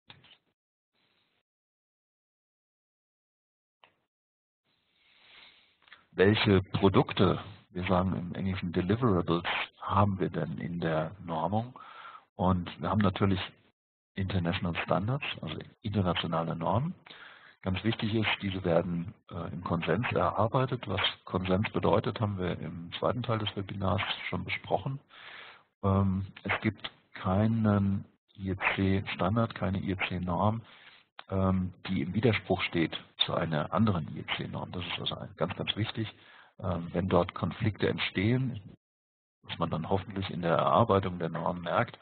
Welche Produkte, wir sagen im Englischen Deliverables, haben wir denn in der Normung? Und wir haben natürlich International Standards, also internationale Normen. Ganz wichtig ist, diese werden im Konsens erarbeitet. Was Konsens bedeutet, haben wir im zweiten Teil des Webinars schon besprochen. Es gibt keinen IEC-Standard, keine IEC-Norm, die im Widerspruch steht zu einer anderen IEC-Norm. Das ist also ganz, ganz wichtig. Wenn dort Konflikte entstehen, was man dann hoffentlich in der Erarbeitung der Norm merkt,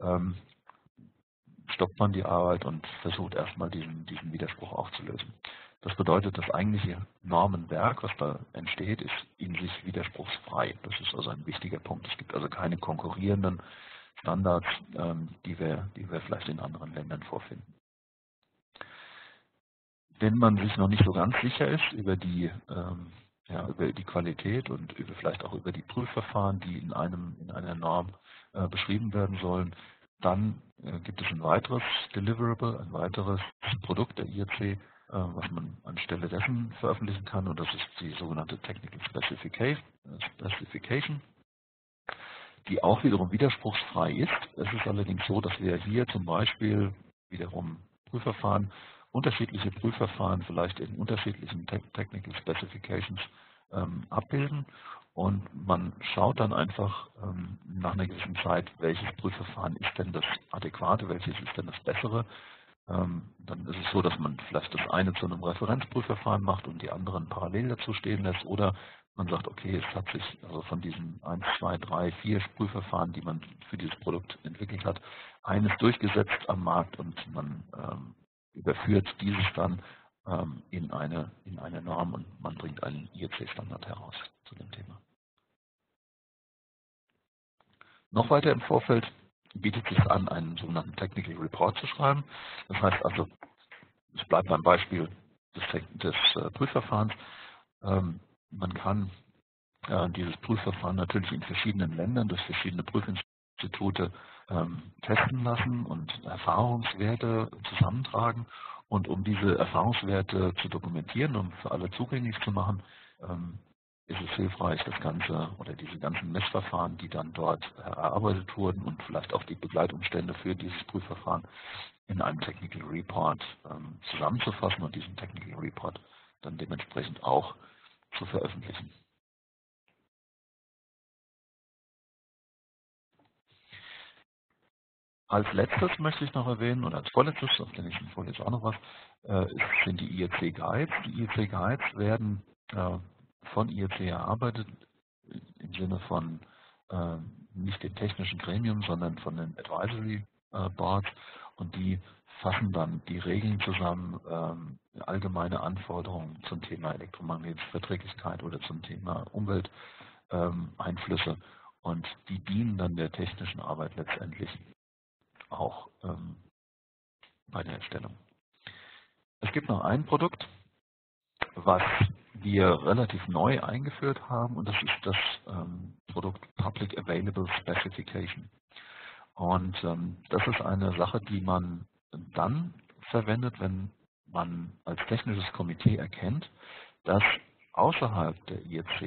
stoppt man die Arbeit und versucht erstmal diesen Widerspruch aufzulösen. Das bedeutet, das eigentliche Normenwerk, was da entsteht, ist in sich widerspruchsfrei. Das ist also ein wichtiger Punkt. Es gibt also keine konkurrierenden Standards, die wir vielleicht in anderen Ländern vorfinden. Wenn man sich noch nicht so ganz sicher ist über die Qualität und vielleicht auch über die Prüfverfahren, die in einer Norm beschrieben werden sollen, dann gibt es ein weiteres Deliverable, ein weiteres Produkt der IEC, was man anstelle dessen veröffentlichen kann, und das ist die sogenannte Technical Specification, die auch wiederum widerspruchsfrei ist. Es ist allerdings so, dass wir hier zum Beispiel wiederum Prüfverfahren, unterschiedliche Prüfverfahren vielleicht in unterschiedlichen Technical Specifications abbilden, und man schaut dann einfach nach einer gewissen Zeit, welches Prüfverfahren ist denn das adäquate, welches ist denn das bessere. Dann ist es so, dass man vielleicht das eine zu einem Referenzprüfverfahren macht und die anderen parallel dazu stehen lässt, oder man sagt, okay, es hat sich also von diesen 1, 2, 3, 4 Prüfverfahren, die man für dieses Produkt entwickelt hat, eines durchgesetzt am Markt, und man überführt dieses dann in eine Norm, und man bringt einen IEC-Standard heraus zu dem Thema. Noch weiter im Vorfeld bietet es sich an, einen sogenannten Technical Report zu schreiben. Das heißt also, es bleibt beim Beispiel des Prüfverfahrens. Man kann dieses Prüfverfahren natürlich in verschiedenen Ländern durch verschiedene Prüfinstitute testen lassen und Erfahrungswerte zusammentragen. Und um diese Erfahrungswerte zu dokumentieren und für alle zugänglich zu machen, ist es hilfreich, das Ganze oder diese ganzen Messverfahren, die dann dort erarbeitet wurden, und vielleicht auch die Begleitumstände für dieses Prüfverfahren in einem Technical Report zusammenzufassen und diesen Technical Report dann dementsprechend auch zu veröffentlichen. Als letztes möchte ich noch erwähnen, oder als vorletztes, auf der nächsten Folie ist auch noch was, sind die IEC Guides. Die IEC Guides werden von IEC erarbeitet, im Sinne von nicht dem technischen Gremium, sondern von den Advisory Boards, und die fassen dann die Regeln zusammen, allgemeine Anforderungen zum Thema elektromagnetische Verträglichkeit oder zum Thema Umwelteinflüsse, und die dienen dann der technischen Arbeit letztendlich auch bei der Erstellung. Es gibt noch ein Produkt, was wir relativ neu eingeführt haben, und das ist das Produkt Public Available Specification. Und das ist eine Sache, die man dann verwendet, wenn man als technisches Komitee erkennt, dass außerhalb der IEC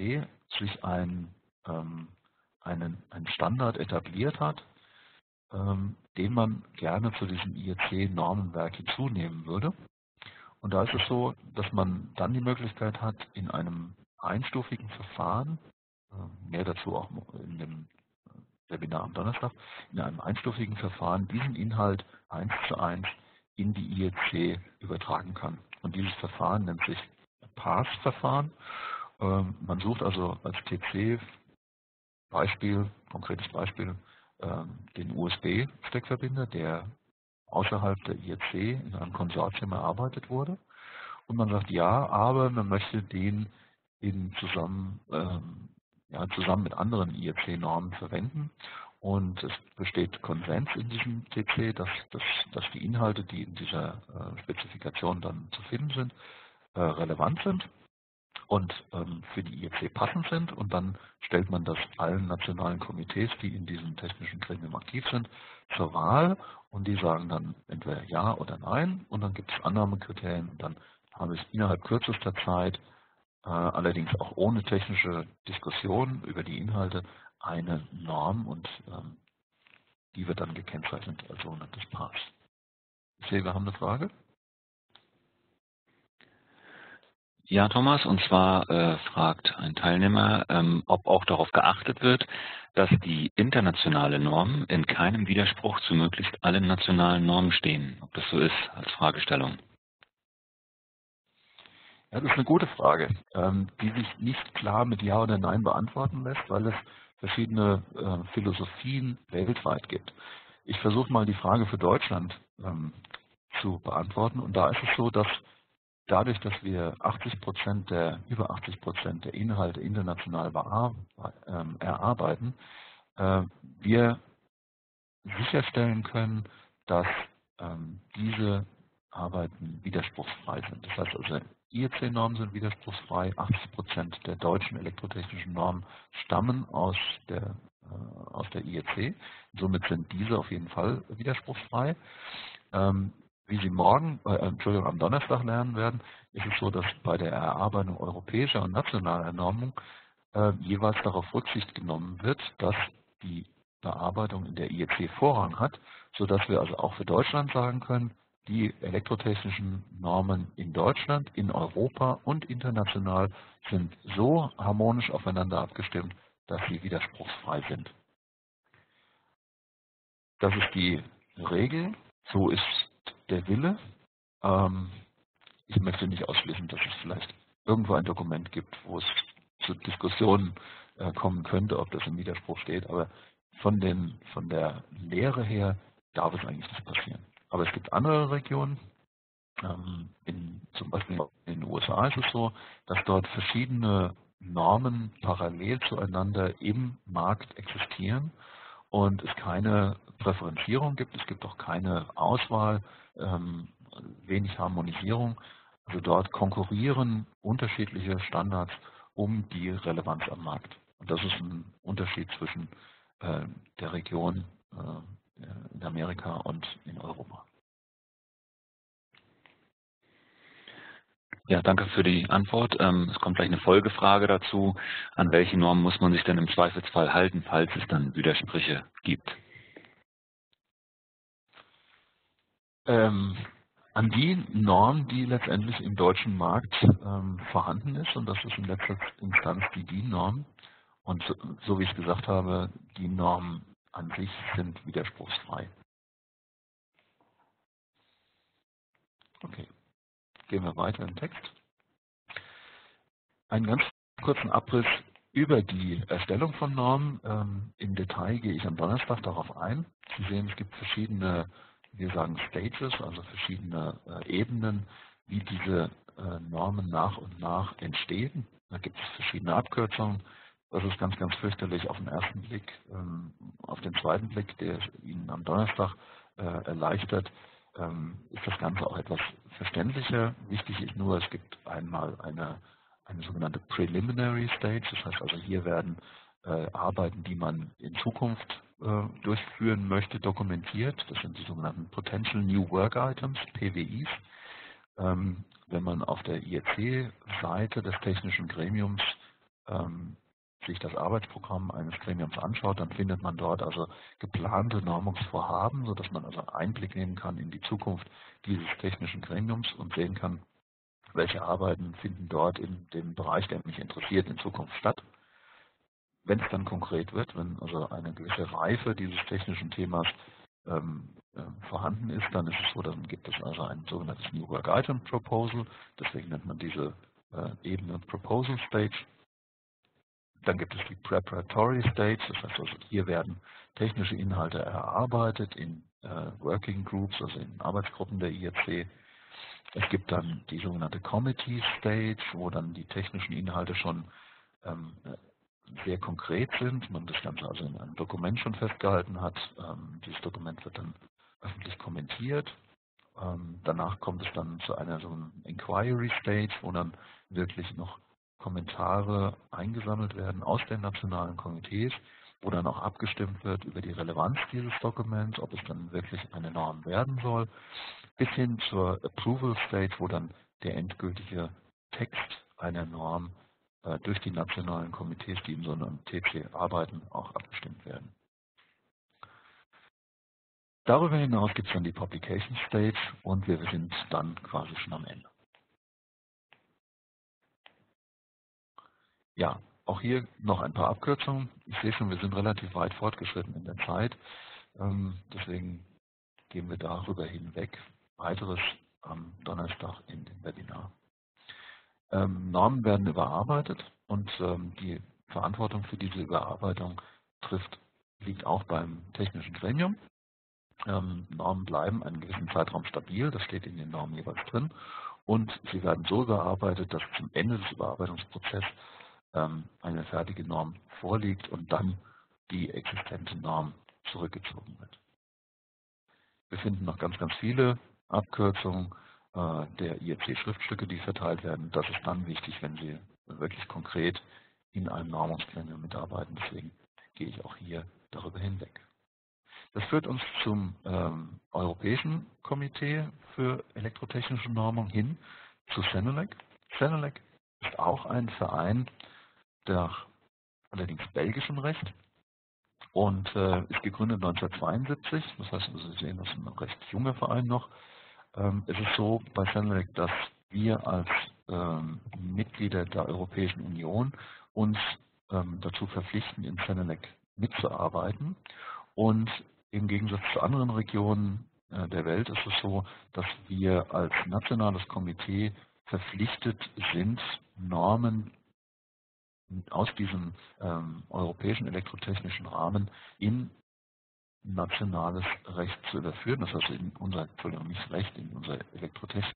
sich einen Standard etabliert hat, den man gerne zu diesem IEC-Normenwerk hinzunehmen würde. Und da ist es so, dass man dann die Möglichkeit hat, in einem einstufigen Verfahren, mehr dazu auch in dem Webinar am Donnerstag, in einem einstufigen Verfahren diesen Inhalt 1:1 in die IEC übertragen kann. Und dieses Verfahren nennt sich PASS-Verfahren. Man sucht also als TC-Beispiel, konkretes Beispiel, den USB-Steckverbinder, der außerhalb der IEC in einem Konsortium erarbeitet wurde. Und man sagt, ja, aber man möchte den zusammen mit anderen IEC-Normen verwenden. Und es besteht Konsens in diesem TC, dass die Inhalte, die in dieser Spezifikation dann zu finden sind, relevant sind und für die IEC passend sind. Und dann stellt man das allen nationalen Komitees, die in diesem technischen Gremium aktiv sind, zur Wahl. Und die sagen dann entweder Ja oder Nein. Und dann gibt es Annahmekriterien. Und dann habe ich innerhalb kürzester Zeit, allerdings auch ohne technische Diskussion über die Inhalte, eine Norm, und die wird dann gekennzeichnet als sogenanntes PASS. Ich sehe, wir haben eine Frage. Ja, Thomas, und zwar fragt ein Teilnehmer, ob auch darauf geachtet wird, dass die internationale Norm in keinem Widerspruch zu möglichst allen nationalen Normen stehen. Ob das so ist als Fragestellung. Ja, das ist eine gute Frage, die sich nicht klar mit Ja oder Nein beantworten lässt, weil es verschiedene Philosophien weltweit gibt. Ich versuche mal die Frage für Deutschland zu beantworten, und da ist es so, dass dadurch, dass wir über 80% der Inhalte international erarbeiten, wir sicherstellen können, dass diese Arbeiten widerspruchsfrei sind. Das heißt also, IEC-Normen sind widerspruchsfrei, 80% der deutschen elektrotechnischen Normen stammen aus der IEC. Somit sind diese auf jeden Fall widerspruchsfrei. Wie Sie am Donnerstag lernen werden, ist es so, dass bei der Erarbeitung europäischer und nationaler Normung jeweils darauf Rücksicht genommen wird, dass die Bearbeitung in der IEC Vorrang hat, sodass wir also auch für Deutschland sagen können, die elektrotechnischen Normen in Deutschland, in Europa und international sind so harmonisch aufeinander abgestimmt, dass sie widerspruchsfrei sind. Das ist die Regel, so ist der Wille. Ich möchte nicht ausschließen, dass es vielleicht irgendwo ein Dokument gibt, wo es zu Diskussionen kommen könnte, ob das im Widerspruch steht, aber von der Lehre her darf es eigentlich nicht passieren. Aber es gibt andere Regionen, zum Beispiel in den USA ist es so, dass dort verschiedene Normen parallel zueinander im Markt existieren und es keine Präferenzierung gibt, es gibt auch keine Auswahl, wenig Harmonisierung. Also dort konkurrieren unterschiedliche Standards um die Relevanz am Markt. Und das ist ein Unterschied zwischen der Region in Amerika und in Europa. Ja, danke für die Antwort. Es kommt gleich eine Folgefrage dazu. An welche Normen muss man sich denn im Zweifelsfall halten, falls es dann Widersprüche gibt? An die Norm, die letztendlich im deutschen Markt vorhanden ist, und das ist in letzter Instanz die DIN-Norm. Und so wie ich gesagt habe, die Normen an sich sind widerspruchsfrei. Okay, gehen wir weiter im Text. Einen ganz kurzen Abriss über die Erstellung von Normen. Im Detail gehe ich am Donnerstag darauf ein. Sie sehen, es gibt verschiedene, wir sagen Stages, also verschiedene Ebenen, wie diese Normen nach und nach entstehen. Da gibt es verschiedene Abkürzungen. Das ist ganz, ganz fürchterlich auf den ersten Blick. Auf den zweiten Blick, der Ihnen am Donnerstag erleichtert, ist das Ganze auch etwas verständlicher. Wichtig ist nur, es gibt einmal eine sogenannte Preliminary Stage. Das heißt also, hier werden Arbeiten, die man in Zukunft durchführen möchte, dokumentiert. Das sind die sogenannten Potential New Work Items, PWIs. Wenn man auf der IEC-Seite des technischen Gremiums sich das Arbeitsprogramm eines Gremiums anschaut, dann findet man dort also geplante Normungsvorhaben, sodass man also einen Einblick nehmen kann in die Zukunft dieses technischen Gremiums und sehen kann, welche Arbeiten finden dort in dem Bereich, der mich interessiert, in Zukunft statt. Wenn es dann konkret wird, wenn also eine gewisse Reife dieses technischen Themas vorhanden ist, dann ist es so, dann gibt es also ein sogenanntes New Work Item Proposal, deswegen nennt man diese Ebene Proposal Stage. Dann gibt es die Preparatory Stage, das heißt also, hier werden technische Inhalte erarbeitet in Working Groups, also in Arbeitsgruppen der IEC. Es gibt dann die sogenannte Committee Stage, wo dann die technischen Inhalte schon sehr konkret sind, man das Ganze also in einem Dokument schon festgehalten hat. Dieses Dokument wird dann öffentlich kommentiert. Danach kommt es dann zu einer so einer Inquiry Stage, wo dann wirklich noch Kommentare eingesammelt werden aus den nationalen Komitees, wo dann auch abgestimmt wird über die Relevanz dieses Dokuments, ob es dann wirklich eine Norm werden soll, bis hin zur Approval Stage, wo dann der endgültige Text einer Norm durch die nationalen Komitees, die in so einem TC arbeiten, auch abgestimmt werden. Darüber hinaus gibt es dann die Publication Stage und wir sind dann quasi schon am Ende. Ja, auch hier noch ein paar Abkürzungen. Ich sehe schon, wir sind relativ weit fortgeschritten in der Zeit. Deswegen gehen wir darüber hinweg. Weiteres am Donnerstag in dem Webinar. Normen werden überarbeitet und die Verantwortung für diese Überarbeitung liegt auch beim technischen Gremium. Normen bleiben einen gewissen Zeitraum stabil, das steht in den Normen jeweils drin, und sie werden so überarbeitet, dass zum Ende des Überarbeitungsprozesses eine fertige Norm vorliegt und dann die existente Norm zurückgezogen wird. Wir finden noch ganz, ganz viele Abkürzungen der IEC-Schriftstücke, die verteilt werden. Das ist dann wichtig, wenn Sie wirklich konkret in einem Normungsgremium mitarbeiten. Deswegen gehe ich auch hier darüber hinweg. Das führt uns zum Europäischen Komitee für elektrotechnische Normung hin, zu CENELEC. CENELEC ist auch ein Verein nach allerdings belgischem Recht und ist gegründet 1972. Das heißt, Sie sehen, das ist ein recht junger Verein noch. Es ist so bei CENELEC, dass wir als Mitglieder der Europäischen Union uns dazu verpflichten, in CENELEC mitzuarbeiten. Und im Gegensatz zu anderen Regionen der Welt ist es so, dass wir als nationales Komitee verpflichtet sind, Normen aus diesem europäischen elektrotechnischen Rahmen in nationales Recht zu überführen, das heißt in unser, in unser elektrotechnisches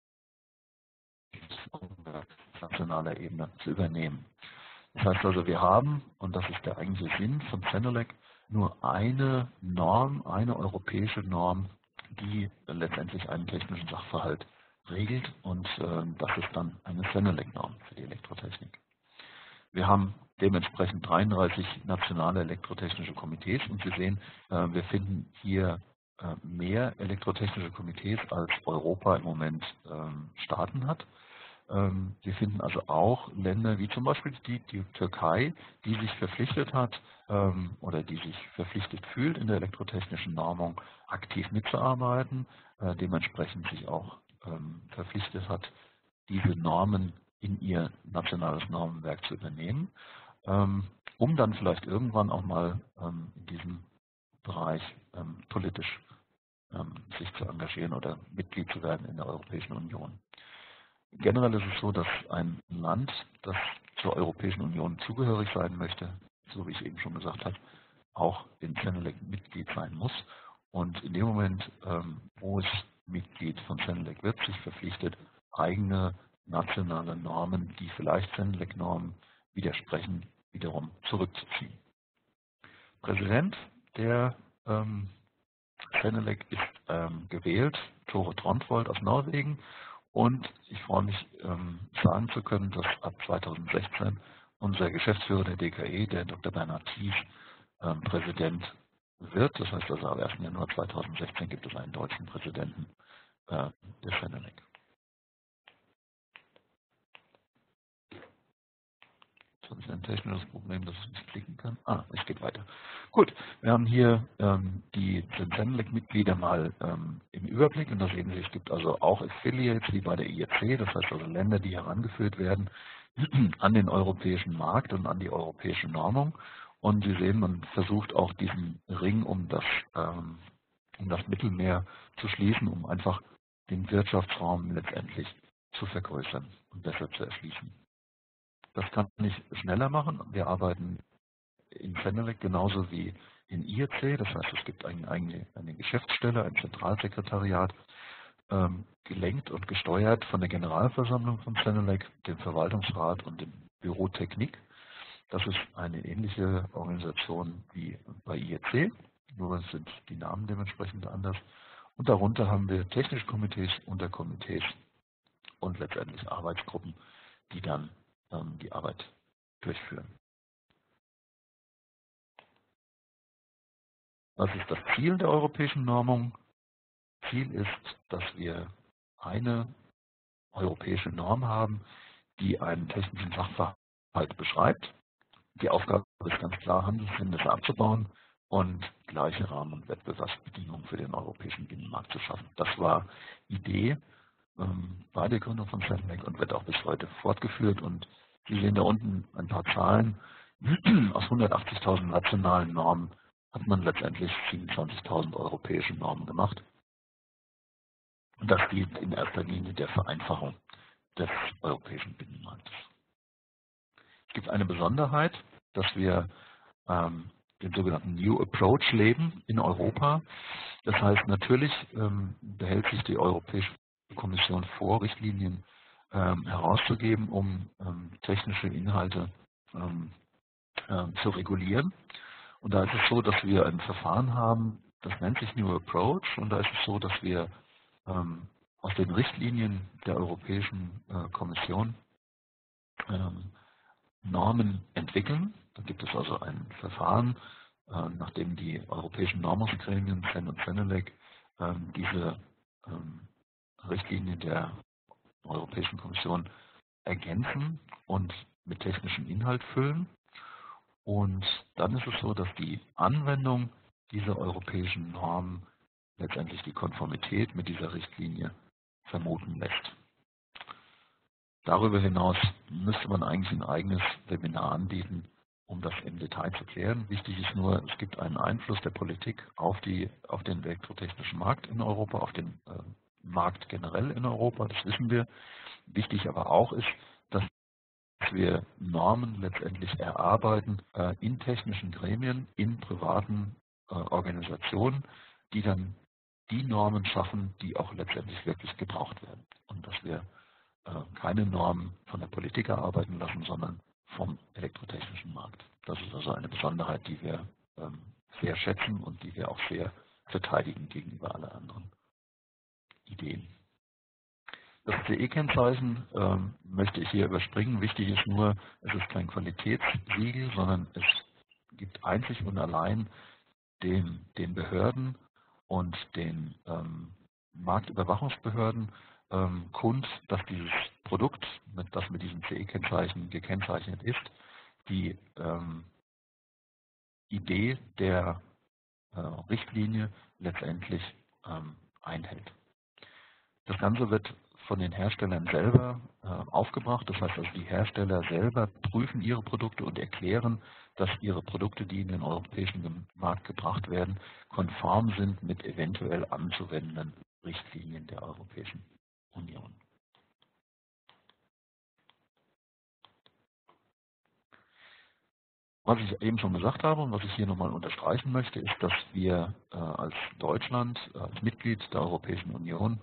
nationaler Ebene zu übernehmen. Das heißt also, wir haben, und das ist der eigentliche Sinn von CENELEC, nur eine Norm, eine europäische Norm, die letztendlich einen technischen Sachverhalt regelt, und das ist dann eine CENELEC-Norm für die Elektrotechnik. Wir haben dementsprechend 33 nationale elektrotechnische Komitees und Sie sehen, wir finden hier mehr elektrotechnische Komitees, als Europa im Moment Staaten hat. Wir finden also auch Länder wie zum Beispiel die Türkei, die sich verpflichtet hat oder die sich verpflichtet fühlt, in der elektrotechnischen Normung aktiv mitzuarbeiten, dementsprechend sich auch verpflichtet hat, diese Normen in ihr nationales Normenwerk zu übernehmen, um dann vielleicht irgendwann auch mal in diesem Bereich politisch sich zu engagieren oder Mitglied zu werden in der Europäischen Union. Generell ist es so, dass ein Land, das zur Europäischen Union zugehörig sein möchte, so wie ich eben schon gesagt habe, auch in CENELEC Mitglied sein muss. Und in dem Moment, wo es Mitglied von CENELEC wird, sich verpflichtet, eigene nationale Normen, die vielleicht CENELEC-Normen widersprechen, wiederum zurückzuziehen. Präsident der CENELEC ist gewählt, Tore Trondvold aus Norwegen. Und ich freue mich, sagen zu können, dass ab 2016 unser Geschäftsführer der DKE, der Dr. Bernhard Thies, Präsident wird. Das heißt also, am 1. Januar 2016 gibt es einen deutschen Präsidenten der CENELEC. Jetzt habe ich ein technisches Problem, dass ich nicht klicken kann. Es geht weiter. Gut, wir haben hier die Senelec-Mitglieder mal im Überblick und da sehen Sie, es gibt also auch Affiliates wie bei der IEC, das heißt also Länder, die herangeführt werden an den europäischen Markt und an die europäische Normung. Und Sie sehen, man versucht auch diesen Ring um das Mittelmeer zu schließen, um einfach den Wirtschaftsraum letztendlich zu vergrößern und besser zu erschließen. Das kann ich schneller machen. Wir arbeiten in Senelec genauso wie in IEC. Das heißt, es gibt eine Geschäftsstelle, ein Zentralsekretariat, gelenkt und gesteuert von der Generalversammlung von Senelec, dem Verwaltungsrat und dem Büro Technik. Das ist eine ähnliche Organisation wie bei IEC, nur sind die Namen dementsprechend anders. Und darunter haben wir technische Komitees, Unterkomitees und letztendlich Arbeitsgruppen, die dann die Arbeit durchführen. Was ist das Ziel der europäischen Normung? Ziel ist, dass wir eine europäische Norm haben, die einen technischen Sachverhalt beschreibt. Die Aufgabe ist ganz klar, Handelshindernisse abzubauen und gleiche Rahmen- und Wettbewerbsbedingungen für den europäischen Binnenmarkt zu schaffen. Das war Idee bei der Gründung von Senelec und wird auch bis heute fortgeführt. Und Sie sehen da unten ein paar Zahlen. Aus 180.000 nationalen Normen hat man letztendlich 27.000 europäische Normen gemacht. Und das dient in erster Linie der Vereinfachung des europäischen Binnenmarktes. Es gibt eine Besonderheit, dass wir den sogenannten New Approach leben in Europa. Das heißt, natürlich behält sich die Europäische Kommission vor, Richtlinien herauszugeben, um technische Inhalte zu regulieren. Und da ist es so, dass wir ein Verfahren haben, das nennt sich New Approach. Und da ist es so, dass wir aus den Richtlinien der Europäischen Kommission Normen entwickeln. Da gibt es also ein Verfahren, nachdem die europäischen Normungsgremien, CEN und Senelec, diese Richtlinien der Europäischen Kommission ergänzen und mit technischem Inhalt füllen. Und dann ist es so, dass die Anwendung dieser europäischen Normen letztendlich die Konformität mit dieser Richtlinie vermuten lässt. Darüber hinaus müsste man eigentlich ein eigenes Webinar anbieten, um das im Detail zu klären. Wichtig ist nur, es gibt einen Einfluss der Politik auf den elektrotechnischen Markt in Europa, auf den Markt generell in Europa, das wissen wir. Wichtig aber auch ist, dass wir Normen letztendlich erarbeiten in technischen Gremien, in privaten Organisationen, die dann die Normen schaffen, die auch letztendlich wirklich gebraucht werden. Und dass wir keine Normen von der Politik erarbeiten lassen, sondern vom elektrotechnischen Markt. Das ist also eine Besonderheit, die wir sehr schätzen und die wir auch sehr verteidigen gegenüber allen anderen Ideen. Das CE-Kennzeichen möchte ich hier überspringen. Wichtig ist nur, es ist kein Qualitätssiegel, sondern es gibt einzig und allein den Behörden und den Marktüberwachungsbehörden kund, dass dieses Produkt, das mit diesem CE-Kennzeichen gekennzeichnet ist, die Idee der Richtlinie letztendlich einhält. Das Ganze wird von den Herstellern selber aufgebracht. Das heißt also, die Hersteller selber prüfen ihre Produkte und erklären, dass ihre Produkte, die in den europäischen Markt gebracht werden, konform sind mit eventuell anzuwendenden Richtlinien der Europäischen Union. Was ich eben schon gesagt habe und was ich hier nochmal unterstreichen möchte, ist, dass wir als Deutschland, als Mitglied der Europäischen Union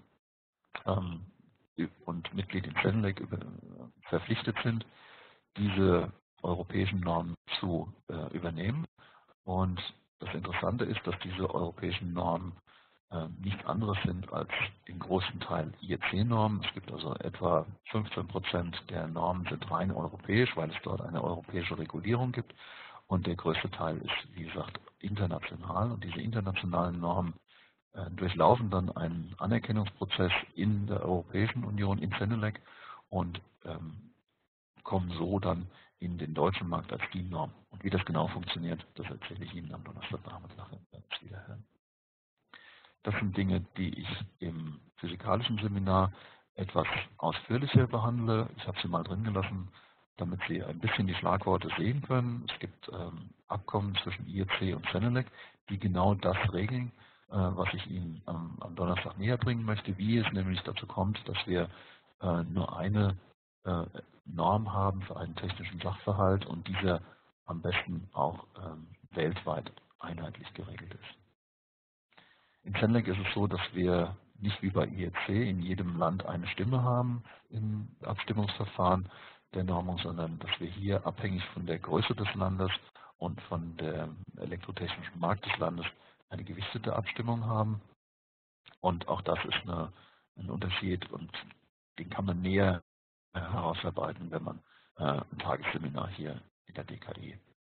und Mitglied in Senelec verpflichtet sind, diese europäischen Normen zu übernehmen. Und das Interessante ist, dass diese europäischen Normen nichts anderes sind als im großen Teil IEC-Normen. Es gibt also etwa 15% der Normen sind rein europäisch, weil es dort eine europäische Regulierung gibt. Und der größte Teil ist, wie gesagt, international. Und diese internationalen Normen durchlaufen dann einen Anerkennungsprozess in der Europäischen Union, in Senelec. Und kommen so dann in den deutschen Markt als DIN-Norm. Und wie das genau funktioniert, das erzähle ich Ihnen am Donnerstagnachmittag, wenn wir uns wieder hören. Das sind Dinge, die ich im physikalischen Seminar etwas ausführlicher behandle. Ich habe sie mal drin gelassen, damit Sie ein bisschen die Schlagworte sehen können. Es gibt Abkommen zwischen IEC und CENELEC, die genau das regeln, was ich Ihnen am Donnerstag näher bringen möchte, wie es nämlich dazu kommt, dass wir nur eine Norm haben für einen technischen Sachverhalt und dieser am besten auch weltweit einheitlich geregelt ist. In CENELEC ist es so, dass wir nicht wie bei IEC in jedem Land eine Stimme haben im Abstimmungsverfahren der Normung, sondern dass wir hier abhängig von der Größe des Landes und von der elektrotechnischen Markt des Landes eine gewichtete Abstimmung haben. Und auch das ist ein Unterschied und den kann man näher herausarbeiten, wenn man ein Tagesseminar hier in der DKE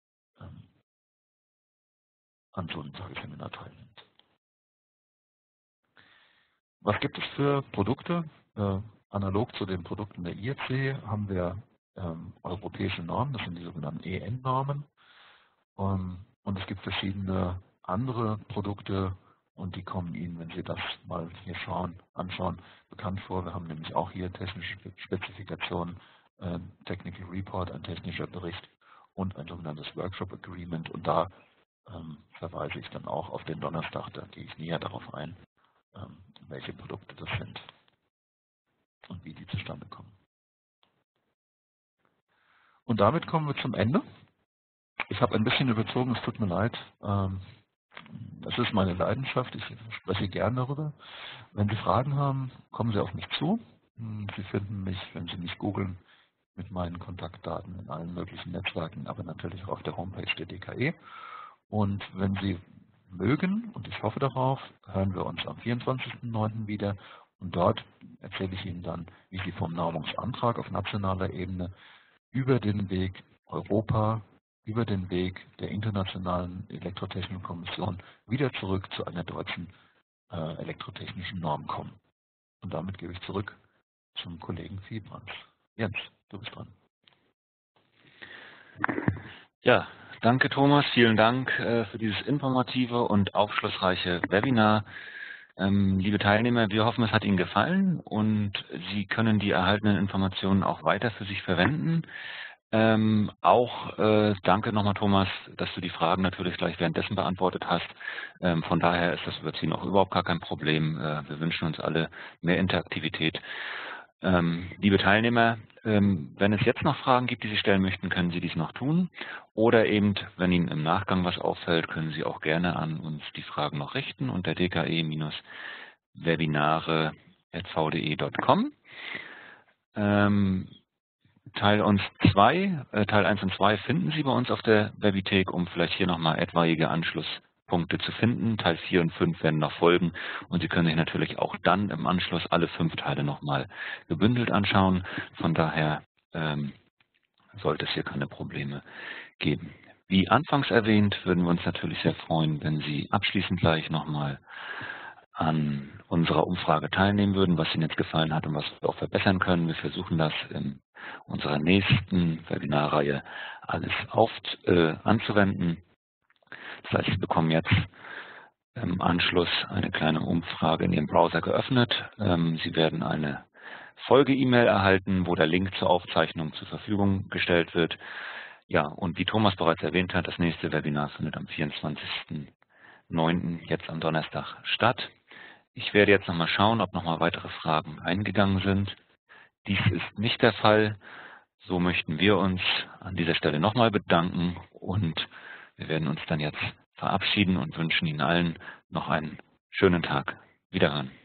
an so einem Tagesseminar teilnimmt. Was gibt es für Produkte? Analog zu den Produkten der IEC haben wir europäische Normen, das sind die sogenannten EN-Normen. Und es gibt verschiedene andere Produkte und die kommen Ihnen, wenn Sie das mal hier anschauen, bekannt vor. Wir haben nämlich auch hier technische Spezifikationen, Technical Report, ein technischer Bericht und ein sogenanntes Workshop Agreement. Und da verweise ich dann auch auf den Donnerstag, da gehe ich näher darauf ein, welche Produkte das sind und wie die zustande kommen. Und damit kommen wir zum Ende. Ich habe ein bisschen überzogen, es tut mir leid. Das ist meine Leidenschaft, ich spreche gern darüber. Wenn Sie Fragen haben, kommen Sie auf mich zu. Sie finden mich, wenn Sie mich googeln, mit meinen Kontaktdaten in allen möglichen Netzwerken, aber natürlich auch auf der Homepage der DKE. Und wenn Sie mögen, und ich hoffe darauf, hören wir uns am 24.09. wieder. Und dort erzähle ich Ihnen dann, wie Sie vom Normungsantrag auf nationaler Ebene über den Weg Europa, über den Weg der Internationalen Elektrotechnischen Kommission wieder zurück zu einer deutschen elektrotechnischen Norm kommen. Und damit gebe ich zurück zum Kollegen Viehbrands. Jens, du bist dran. Ja, danke Thomas, vielen Dank für dieses informative und aufschlussreiche Webinar. Liebe Teilnehmer, wir hoffen, es hat Ihnen gefallen und Sie können die erhaltenen Informationen auch weiter für sich verwenden. Danke nochmal Thomas, dass du die Fragen natürlich gleich währenddessen beantwortet hast. Von daher ist das Überziehen auch überhaupt gar kein Problem. Wir wünschen uns alle mehr Interaktivität. Liebe Teilnehmer, wenn es jetzt noch Fragen gibt, die Sie stellen möchten, können Sie dies noch tun. Oder eben, wenn Ihnen im Nachgang was auffällt, können Sie auch gerne an uns die Fragen noch richten unter dke-webinare@vde.com. Teil 1 und 2 finden Sie bei uns auf der Webithek, um vielleicht hier nochmal etwaige Anschlusspunkte zu finden. Teil 4 und 5 werden noch folgen und Sie können sich natürlich auch dann im Anschluss alle 5 Teile nochmal gebündelt anschauen. Von daher sollte es hier keine Probleme geben. Wie anfangs erwähnt, würden wir uns natürlich sehr freuen, wenn Sie abschließend gleich nochmal an unserer Umfrage teilnehmen würden, was Ihnen jetzt gefallen hat und was wir auch verbessern können. Wir versuchen das in unserer nächsten Webinarreihe alles anzuwenden. Das heißt, Sie bekommen jetzt im Anschluss eine kleine Umfrage in Ihrem Browser geöffnet. Sie werden eine Folge-E-Mail erhalten, wo der Link zur Aufzeichnung zur Verfügung gestellt wird. Ja, und wie Thomas bereits erwähnt hat, das nächste Webinar findet am 24.09. jetzt am Donnerstag statt. Ich werde jetzt nochmal schauen, ob nochmal weitere Fragen eingegangen sind. Dies ist nicht der Fall. So möchten wir uns an dieser Stelle nochmal bedanken und wir werden uns dann jetzt verabschieden und wünschen Ihnen allen noch einen schönen Tag. Wiederhören.